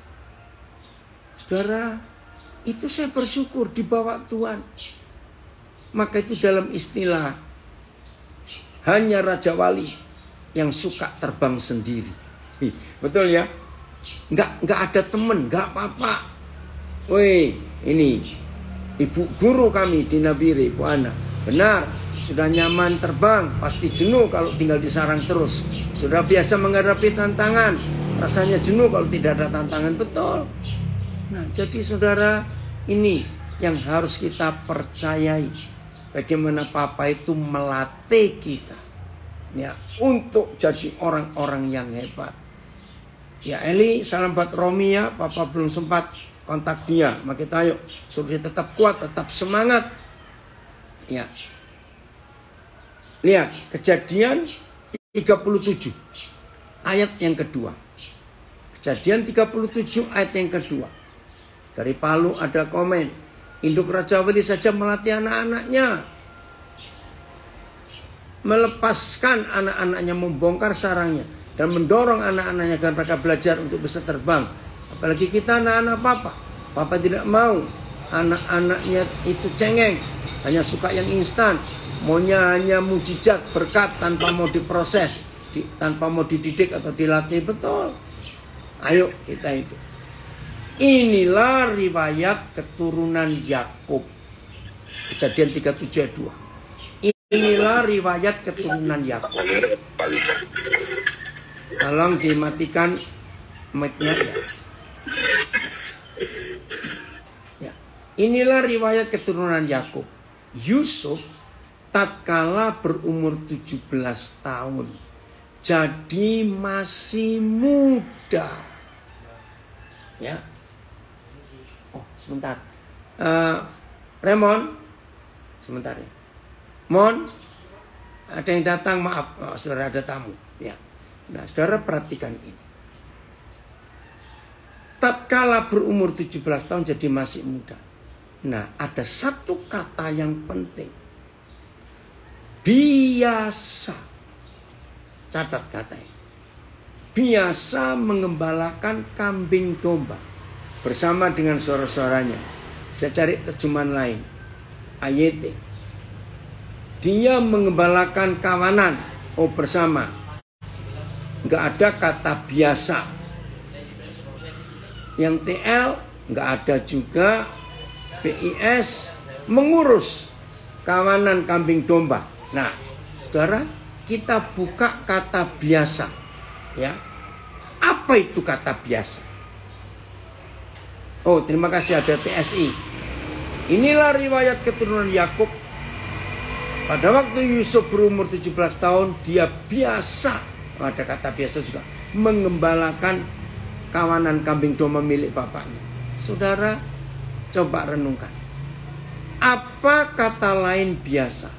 Saudara, itu saya bersyukur dibawa Tuhan. Maka itu dalam istilah, hanya Raja Wali yang suka terbang sendiri. Betul ya? Nggak, nggak ada temen, nggak apa-apa. Woi, ini ibu guru kami di Nabire, Bu Ana. Benar, sudah nyaman terbang, pasti jenuh kalau tinggal di sarang terus. Sudah biasa menghadapi tantangan, rasanya jenuh kalau tidak ada tantangan, betul. Nah, jadi saudara, ini yang harus kita percayai. Bagaimana Papa itu melatih kita, ya, untuk jadi orang-orang yang hebat. Ya Eli, salam buat Romi ya. Papa belum sempat kontak dia. Maka kita ayo, suruh dia tetap kuat, tetap semangat. Ya. Lihat, Kejadian tiga puluh tujuh. ayat yang kedua. Kejadian tiga puluh tujuh ayat yang kedua. Dari Palu ada komen, induk Raja Wali saja melatih anak-anaknya, melepaskan anak-anaknya, membongkar sarangnya, dan mendorong anak-anaknya agar mereka belajar untuk bisa terbang. Apalagi kita anak-anak papa. Papa tidak mau anak-anaknya itu cengeng, hanya suka yang instan, maunya hanya mujizat, berkat tanpa mau diproses, di, tanpa mau dididik atau dilatih. Betul. Ayo kita itu. Inilah riwayat keturunan Yakub. Kejadian tiga puluh tujuh ayat dua. Inilah riwayat keturunan Yakub. Tolong dimatikan mic-nya ya. Ya. Inilah riwayat keturunan Yakub. Yusuf tatkala berumur tujuh belas tahun. Jadi masih muda. Ya. Oh, sebentar. Uh, Remon, sebentar ya. Mon, ada yang datang, maaf, oh, saudara ada tamu. Ya. Nah, saudara perhatikan ini. Tatkala berumur tujuh belas tahun jadi masih muda. Nah, ada satu kata yang penting. Biasa. Catat katanya. Biasa mengembalakan kambing domba bersama dengan saudara-saudaranya. Saya cari terjemahan lain. Ayat. Dia mengembalakan kawanan. Oh, bersama. Enggak ada kata biasa. Yang T L enggak ada juga. B I S mengurus kawanan kambing domba. Nah, saudara, kita buka kata biasa. Ya, apa itu kata biasa? Oh, terima kasih ada T S I. Inilah riwayat keturunan Yakub. Pada waktu Yusuf berumur tujuh belas tahun, dia biasa, ada kata biasa juga, mengembalakan kawanan kambing domba milik bapaknya. Saudara, coba renungkan. Apa kata lain biasa?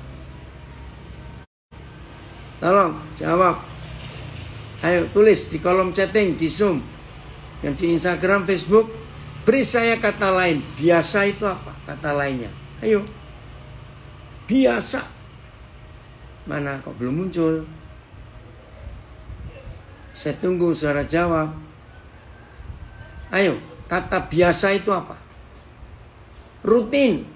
Tolong jawab. Ayo tulis di kolom chatting, di Zoom, yang di Instagram, Facebook. Beri saya kata lain. Biasa itu apa? Kata lainnya. Ayo. Biasa. Mana kok belum muncul? Saya tunggu saudara jawab. Ayo. Kata biasa itu apa? Rutin.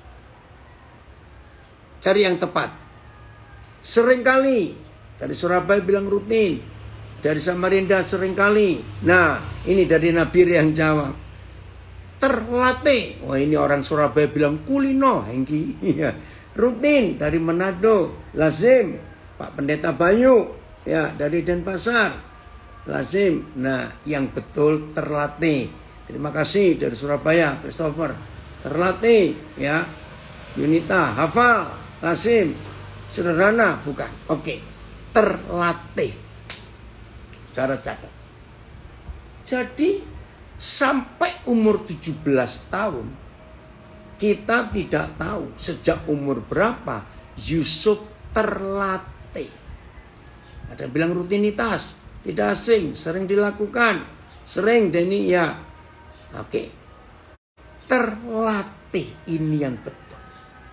Cari yang tepat. Seringkali. Dari Surabaya bilang rutin. Dari Samarinda seringkali. Nah, ini dari Nabi yang jawab. Terlatih. Wah, ini orang Surabaya bilang kulino, Hengki. Rutin dari Manado, lazim. Pak Pendeta Bayu, ya dari Denpasar, lazim. Nah, yang betul terlatih. Terima kasih dari Surabaya, Christopher. Terlatih, ya. Yunita, hafal, lazim. Sederhana, bukan. Oke, terlatih. Saudara catat. Jadi sampai umur tujuh belas tahun kita tidak tahu sejak umur berapa Yusuf terlatih. Ada yang bilang rutinitas, tidak asing, sering dilakukan, sering dan ini ya. Oke. Terlatih ini yang betul.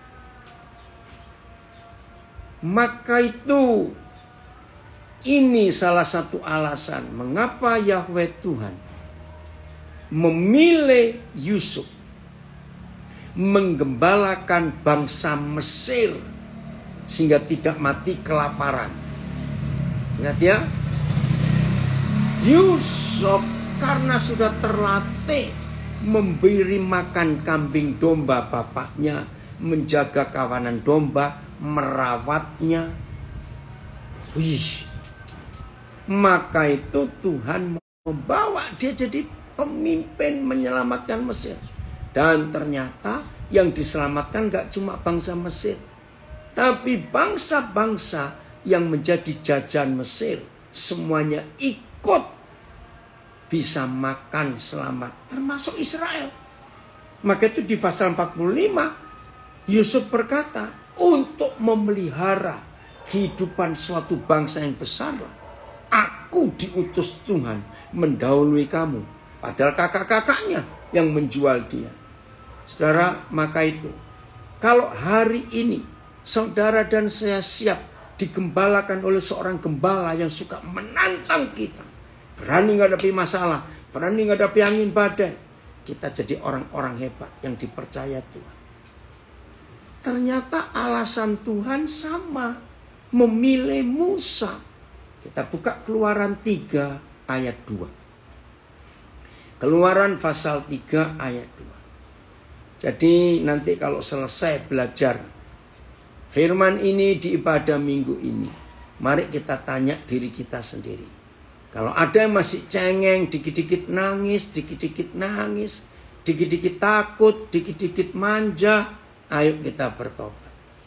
Maka itu ini salah satu alasan mengapa Yahweh Tuhan memilih Yusuf menggembalakan bangsa Mesir sehingga tidak mati kelaparan. Ingat ya, Yusuf karena sudah terlatih memberi makan kambing domba bapaknya, menjaga kawanan domba, merawatnya. Wih, maka itu Tuhan membawa dia jadi pemimpin menyelamatkan Mesir. Dan ternyata yang diselamatkan gak cuma bangsa Mesir, tapi bangsa-bangsa yang menjadi jajahan Mesir. Semuanya ikut bisa makan selamat, termasuk Israel. Maka itu di pasal empat puluh lima Yusuf berkata, untuk memelihara kehidupan suatu bangsa yang besar lah, Aku diutus Tuhan mendahului kamu. Padahal kakak-kakaknya yang menjual dia. Saudara, maka itu, kalau hari ini saudara dan saya siap digembalakan oleh seorang gembala yang suka menantang kita, berani menghadapi masalah, berani menghadapi angin badai, kita jadi orang-orang hebat yang dipercaya Tuhan. Ternyata alasan Tuhan sama, memilih Musa. Kita buka Keluaran tiga ayat dua. Keluaran pasal tiga ayat dua. Jadi nanti kalau selesai belajar firman ini di ibadah minggu ini, mari kita tanya diri kita sendiri. Kalau ada yang masih cengeng, dikit-dikit nangis, dikit-dikit nangis, dikit-dikit takut, dikit-dikit manja, ayo kita bertobat.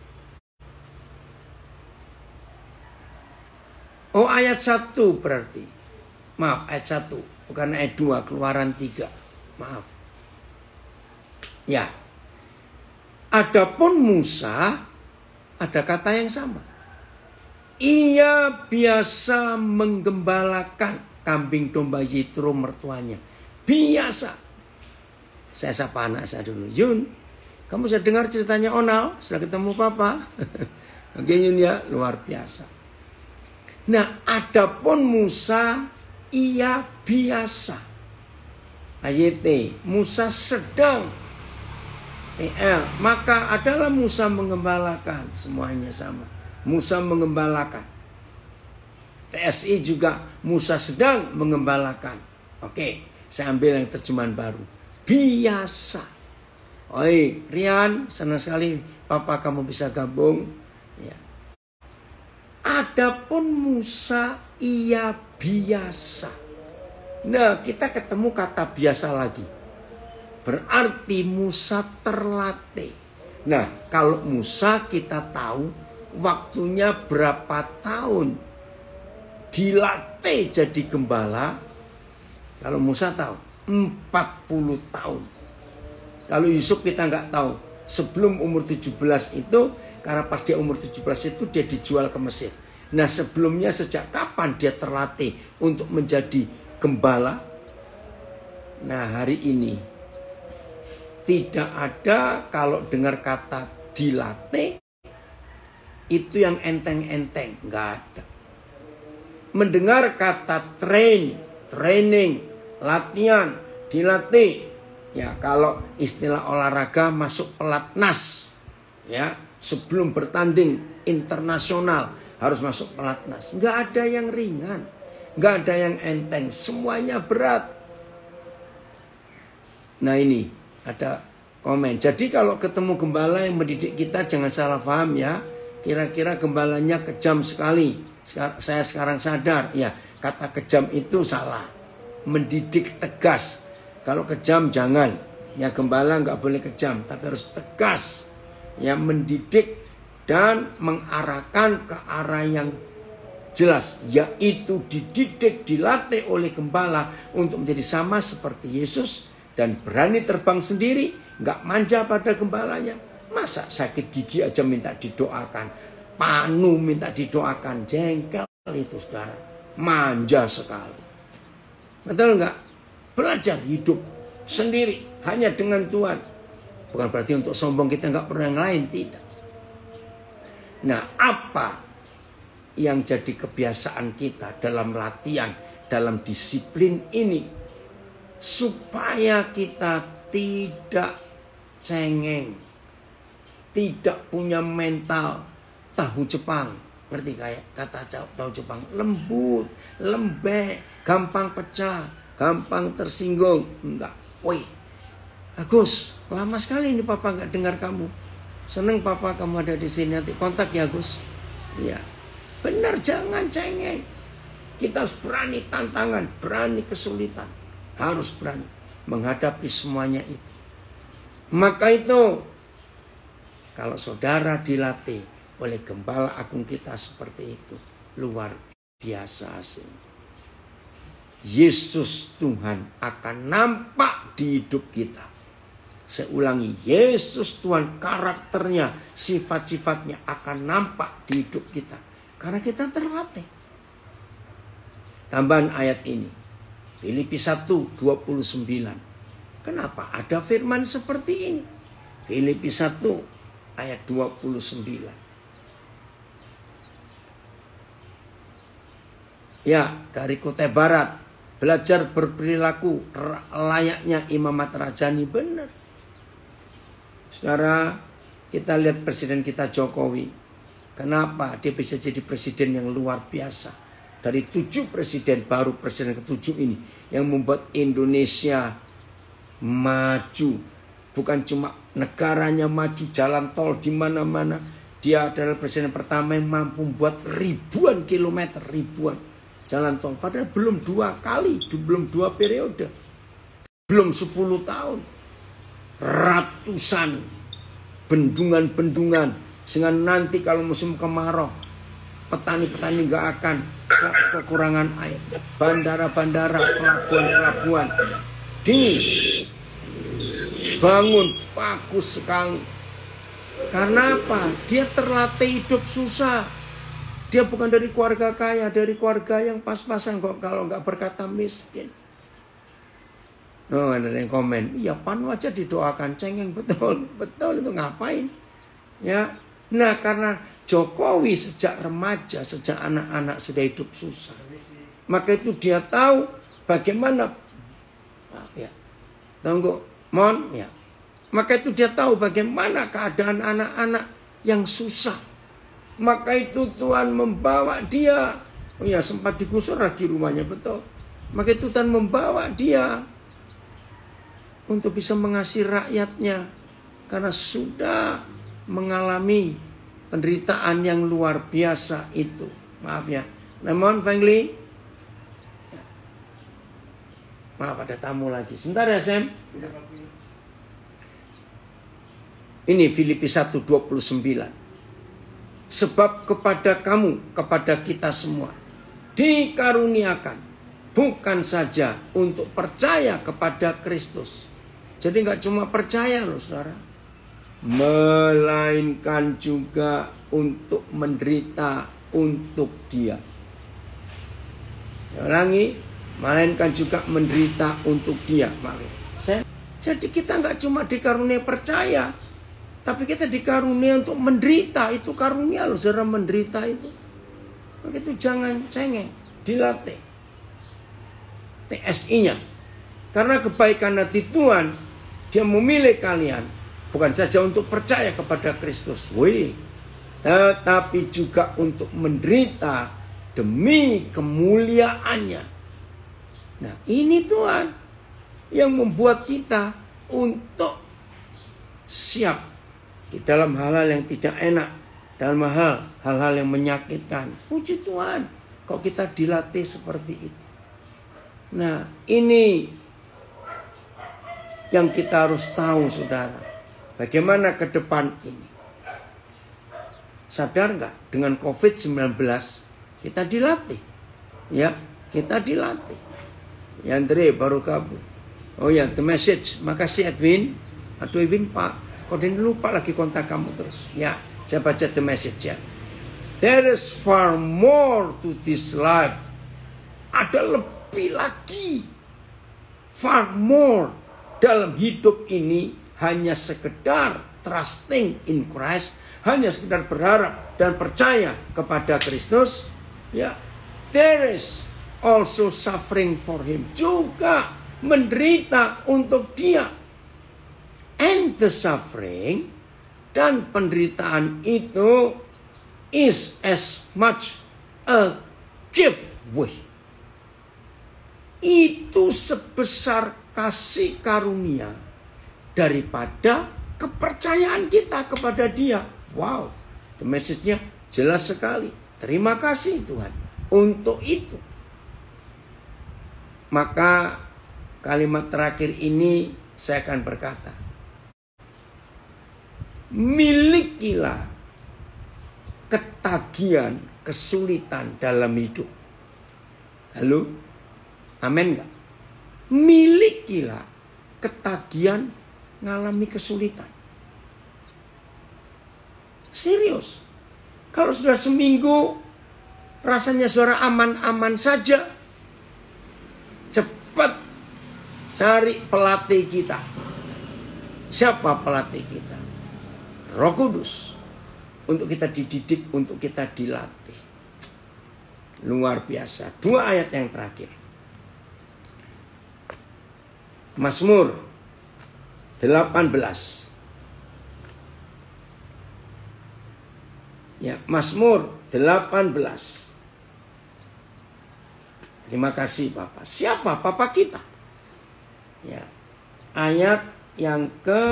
Oh, ayat satu berarti. Maaf, ayat satu, bukan ayat dua, Keluaran tiga. Maaf. Ya. Adapun Musa, ada kata yang sama. Ia biasa menggembalakan kambing domba Yitro mertuanya. Biasa. Saya sapa anak saya dulu. Yun, kamu sudah dengar ceritanya Onal? Sudah ketemu Papa? Oke Yun ya, luar biasa. Nah, adapun Musa, ia biasa. Ayat Musa sedang. E L, maka adalah Musa mengembalakan. Semuanya sama. Musa mengembalakan. T S I juga Musa sedang mengembalakan. Oke, saya ambil yang terjemahan baru. Biasa. Oi, Rian, senang sekali Papa kamu bisa gabung. Ya. Adapun Musa, ia biasa. Nah, kita ketemu kata biasa lagi. Berarti Musa terlatih. Nah, kalau Musa kita tahu waktunya berapa tahun dilatih jadi gembala. Kalau Musa tahu empat puluh tahun. Kalau Yusuf kita nggak tahu. Sebelum umur tujuh belas itu, karena pas dia umur tujuh belas itu dia dijual ke Mesir. Nah, sebelumnya sejak kapan dia terlatih untuk menjadi gembala? Nah, hari ini tidak ada, kalau dengar kata dilatih itu yang enteng-enteng, nggak ada. Mendengar kata train, training, latihan, dilatih, ya kalau istilah olahraga masuk pelatnas, ya sebelum bertanding internasional harus masuk pelatnas. Nggak ada yang ringan, nggak ada yang enteng, semuanya berat. Nah ini ada komen. Jadi kalau ketemu gembala yang mendidik kita jangan salah paham ya. Kira-kira gembalanya kejam sekali. Sekarang, saya sekarang sadar ya kata kejam itu salah. Mendidik tegas. Kalau kejam jangan. Ya gembala nggak boleh kejam, tapi harus tegas. Ya mendidik dan mengarahkan ke arah yang jelas. Yaitu dididik, dilatih oleh gembala untuk menjadi sama seperti Yesus. Dan berani terbang sendiri, nggak manja pada gembalanya. Masa sakit gigi aja minta didoakan, panu minta didoakan, jengkel itu saudara, manja sekali. Betul nggak? Belajar hidup sendiri hanya dengan Tuhan. Bukan berarti untuk sombong kita nggak perlu yang lain, tidak. Nah, apa yang jadi kebiasaan kita dalam latihan, dalam disiplin ini? Supaya kita tidak cengeng, tidak punya mental tahu Jepang. Ngerti kayak kata tahu Jepang? Lembut, lembek, gampang pecah, gampang tersinggung. Enggak. Woi, Agus, lama sekali ini Papa nggak dengar kamu. Seneng Papa kamu ada di sini, nanti kontak ya Gus. Iya, benar, jangan cengeng. Kita harus berani tantangan, berani kesulitan. Harus berani menghadapi semuanya itu. Maka itu, kalau saudara dilatih oleh gembala agung kita seperti itu, luar biasa hasilnya. Yesus Tuhan akan nampak di hidup kita. Saya ulangi, Yesus Tuhan karakternya, sifat-sifatnya akan nampak di hidup kita. Karena kita terlatih. tambahan ayat ini. Filipi satu dua puluh sembilan. Kenapa ada firman seperti ini? Filipi satu ayat dua puluh sembilan. Ya, dari Kutai Barat. Belajar berperilaku layaknya imamat rajani. Benar. Saudara, kita lihat presiden kita Jokowi. Kenapa dia bisa jadi presiden yang luar biasa? Dari tujuh presiden, baru presiden ketujuh ini yang membuat Indonesia maju. Bukan cuma negaranya maju, jalan tol di mana-mana. Dia adalah presiden pertama yang mampu membuat ribuan kilometer, ribuan jalan tol. Padahal belum dua kali, belum dua periode, belum sepuluh tahun. Ratusan bendungan-bendungan, sehingga nanti kalau musim kemarau petani-petani nggak akan ke kekurangan air. Bandara-bandara, pelabuhan-pelabuhan dibangun bagus sekali. Karena apa? Dia terlatih hidup susah. Dia bukan dari keluarga kaya, dari keluarga yang pas-pasan kok, kalau nggak berkata miskin. Oh, ada yang komen, iya Panu aja didoakan, cengeng betul, betul itu ngapain? Ya, nah karena Jokowi sejak remaja, sejak anak-anak sudah hidup susah, maka itu dia tahu bagaimana, ya, tunggu, mon, ya, maka itu dia tahu bagaimana keadaan anak-anak yang susah, maka itu Tuhan membawa dia, oh ya sempat digusur lagi rumahnya betul, maka itu Tuhan membawa dia untuk bisa mengasihi rakyatnya. Karena sudah mengalami penderitaan yang luar biasa itu. Maaf ya. Namun Fengli. Ya. Maaf ada tamu lagi. Sebentar ya Sam. Ini Filipi satu dua puluh sembilan. Sebab kepada kamu, kepada kita semua, dikaruniakan. Bukan saja untuk percaya kepada Kristus. Jadi nggak cuma percaya loh saudara, melainkan juga untuk menderita untuk Dia. Ya, ulangi, melainkan juga menderita untuk Dia. Jadi kita nggak cuma dikarunia percaya, tapi kita dikarunia untuk menderita. Itu karunia loh saudara, menderita itu. Maka itu jangan cengeng, dilatih T S I-nya. Karena kebaikan hati Tuhan, Dia memilih kalian bukan saja untuk percaya kepada Kristus, wih, tetapi juga untuk menderita demi kemuliaannya. Nah, ini Tuhan yang membuat kita untuk siap di dalam hal-hal yang tidak enak, dalam hal hal-hal yang menyakitkan. Puji Tuhan, kok kita dilatih seperti itu. Nah, ini yang kita harus tahu saudara. Bagaimana ke depan ini. Sadar nggak? Dengan covid sembilan belas kita dilatih. Ya, kita dilatih. Ya Andre baru kabur. Oh ya, the message. Makasih Edwin. Aduh Edwin Pak, kok dia lupa lagi kontak kamu terus. Ya, saya baca the message ya. There is far more to this life. Ada lebih lagi. Far more. Dalam hidup ini hanya sekedar trusting in Christ, hanya sekedar berharap dan percaya kepada Kristus, ya. There is also suffering for Him, juga menderita untuk Dia. And the suffering dan penderitaan itu is as much a gift. Wih. Itu sebesar kasih karunia daripada kepercayaan kita kepada Dia. Wow, the message-nya jelas sekali. Terima kasih Tuhan untuk itu. Maka kalimat terakhir ini saya akan berkata, milikilah ketagihan, kesulitan dalam hidup. Halo? Amin enggak? Milikilah ketagihan ngalami kesulitan. Serius. Kalau sudah seminggu rasanya saudara aman-aman saja, cari pelatih kita. Siapa pelatih kita? Roh Kudus. Untuk kita dididik, untuk kita dilatih. Luar biasa. Dua ayat yang terakhir. Mazmur delapan belas. Ya, Mazmur delapan belas. Terima kasih Bapak. Siapa Bapak kita? Ya. Ayat yang ke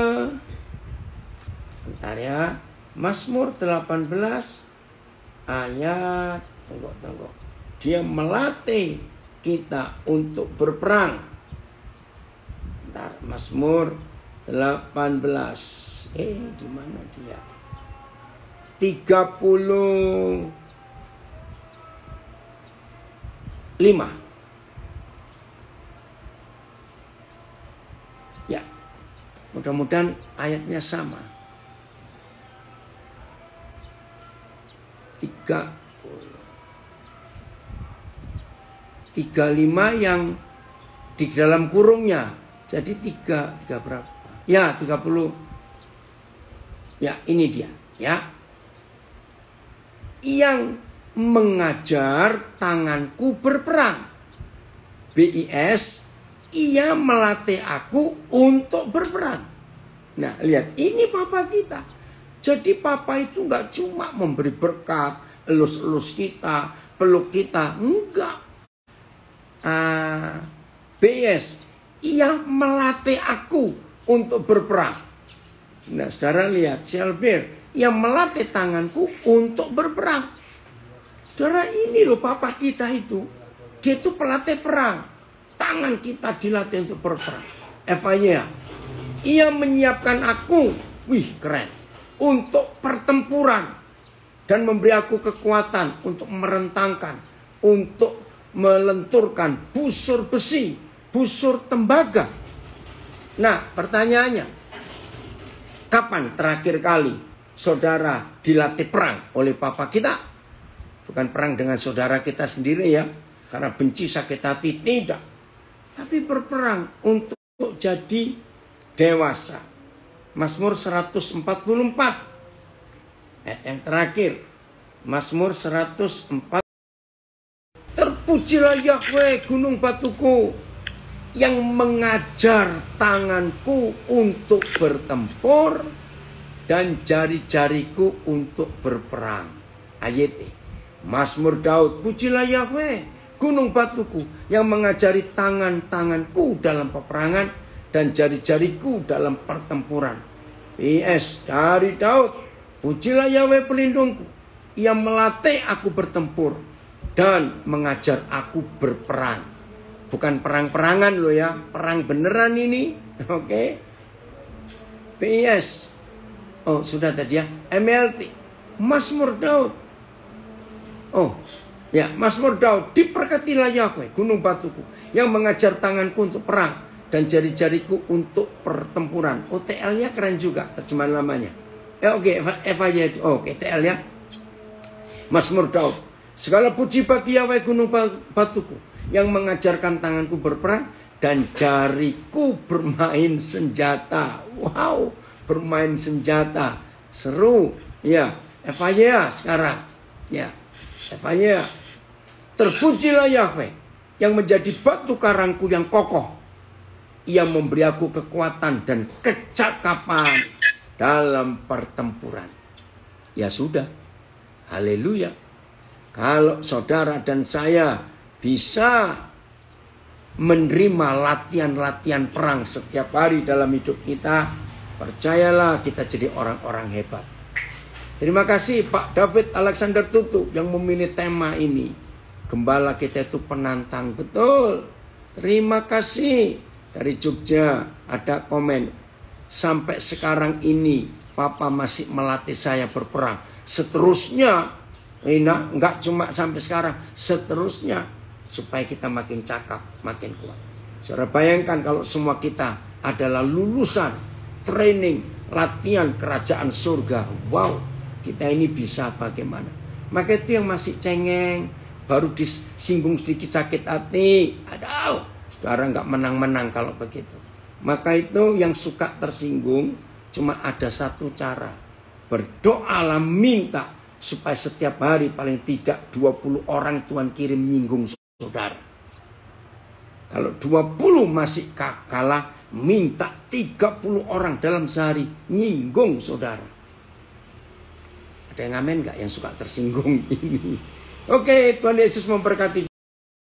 bentar ya. Mazmur delapan belas ayat tunggu tunggu. Dia melatih kita untuk berperang. Bentar, Mazmur delapan belas. Eh, di mana dia? tiga puluh lima. Ya. Mudah-mudahan ayatnya sama. tiga puluh. tiga puluh lima yang di dalam kurungnya. Jadi tiga, tiga berapa? Ya, tiga puluh. Ya, ini dia, ya. Yang mengajar tanganku berperang. B I S, ia melatih aku untuk berperang. Nah, lihat, ini Papa kita. Jadi Papa itu nggak cuma memberi berkat, elus-elus kita, peluk kita. Enggak. Uh, B I S, ia melatih aku untuk berperang. Nah, saudara lihat, Shelbir, yang melatih tanganku untuk berperang. Saudara, ini loh Papa kita itu. Dia itu pelatih perang. Tangan kita dilatih untuk berperang. Evaya, ia menyiapkan aku. Wih, keren. Untuk pertempuran. Dan memberi aku kekuatan untuk merentangkan. Untuk melenturkan busur besi. Busur tembaga. Nah, pertanyaannya. Kapan terakhir kali saudara dilatih perang oleh Papa kita? Bukan perang dengan saudara kita sendiri ya. Karena benci sakit hati, tidak. Tapi berperang untuk jadi dewasa. Mazmur seratus empat puluh empat. Ayat yang terakhir. Mazmur seratus empat. Terpujilah Yahweh gunung batuku, yang mengajar tanganku untuk bertempur dan jari-jariku untuk berperang. Ayat Mazmur Daud, pujilah Yahweh gunung batuku, yang mengajari tangan-tanganku dalam peperangan dan jari-jariku dalam pertempuran. P S dari Daud, pujilah Yahweh pelindungku, ia melatih aku bertempur dan mengajar aku berperang. Bukan perang-perangan loh ya, perang beneran ini. Oke. Okay? P S Oh, sudah tadi ya. M L T. Mazmur Daud. Oh, ya, Mazmur Daud. Diberkatilah Yahweh gunung batuku, yang mengajar tanganku untuk perang dan jari-jariku untuk pertempuran. Oh, T L-nya keren juga terjemahan lamanya. Eh, oke, okay, F A Y. Oh, oke, okay, T L ya. Mazmur Daud. Segala puji bagi Yahweh gunung batuku, yang mengajarkan tanganku berperang dan jariku bermain senjata. Wow. Bermain senjata. Seru. Ya. Evaya sekarang. Ya. Evaya. Terpujilah Yahweh, yang menjadi batu karangku yang kokoh. Ia memberi aku kekuatan dan kecakapan dalam pertempuran. Ya sudah. Haleluya. Kalau saudara dan saya bisa menerima latihan-latihan perang setiap hari dalam hidup kita, percayalah kita jadi orang-orang hebat. Terima kasih Pak David Alexander Tutu yang memilih tema ini. Gembala kita itu penantang, betul. Terima kasih. Dari Jogja ada komen. Sampai sekarang ini Papa masih melatih saya berperang. Seterusnya, Rina, enggak cuma sampai sekarang, seterusnya. Supaya kita makin cakap, makin kuat. Saudara bayangkan kalau semua kita adalah lulusan training, latihan kerajaan surga. Wow, kita ini bisa bagaimana? Maka itu yang masih cengeng, baru disinggung sedikit sakit hati. Aduh, Saudara nggak menang-menang kalau begitu. Maka itu yang suka tersinggung cuma ada satu cara. Berdoalah, minta supaya setiap hari paling tidak dua puluh orang Tuhan kirim nyinggung saudara. Kalau dua puluh masih kalah, minta tiga puluh orang dalam sehari nyinggung saudara. Ada yang amin nggak yang suka tersinggung ini? Oke, Tuhan Yesus memberkati.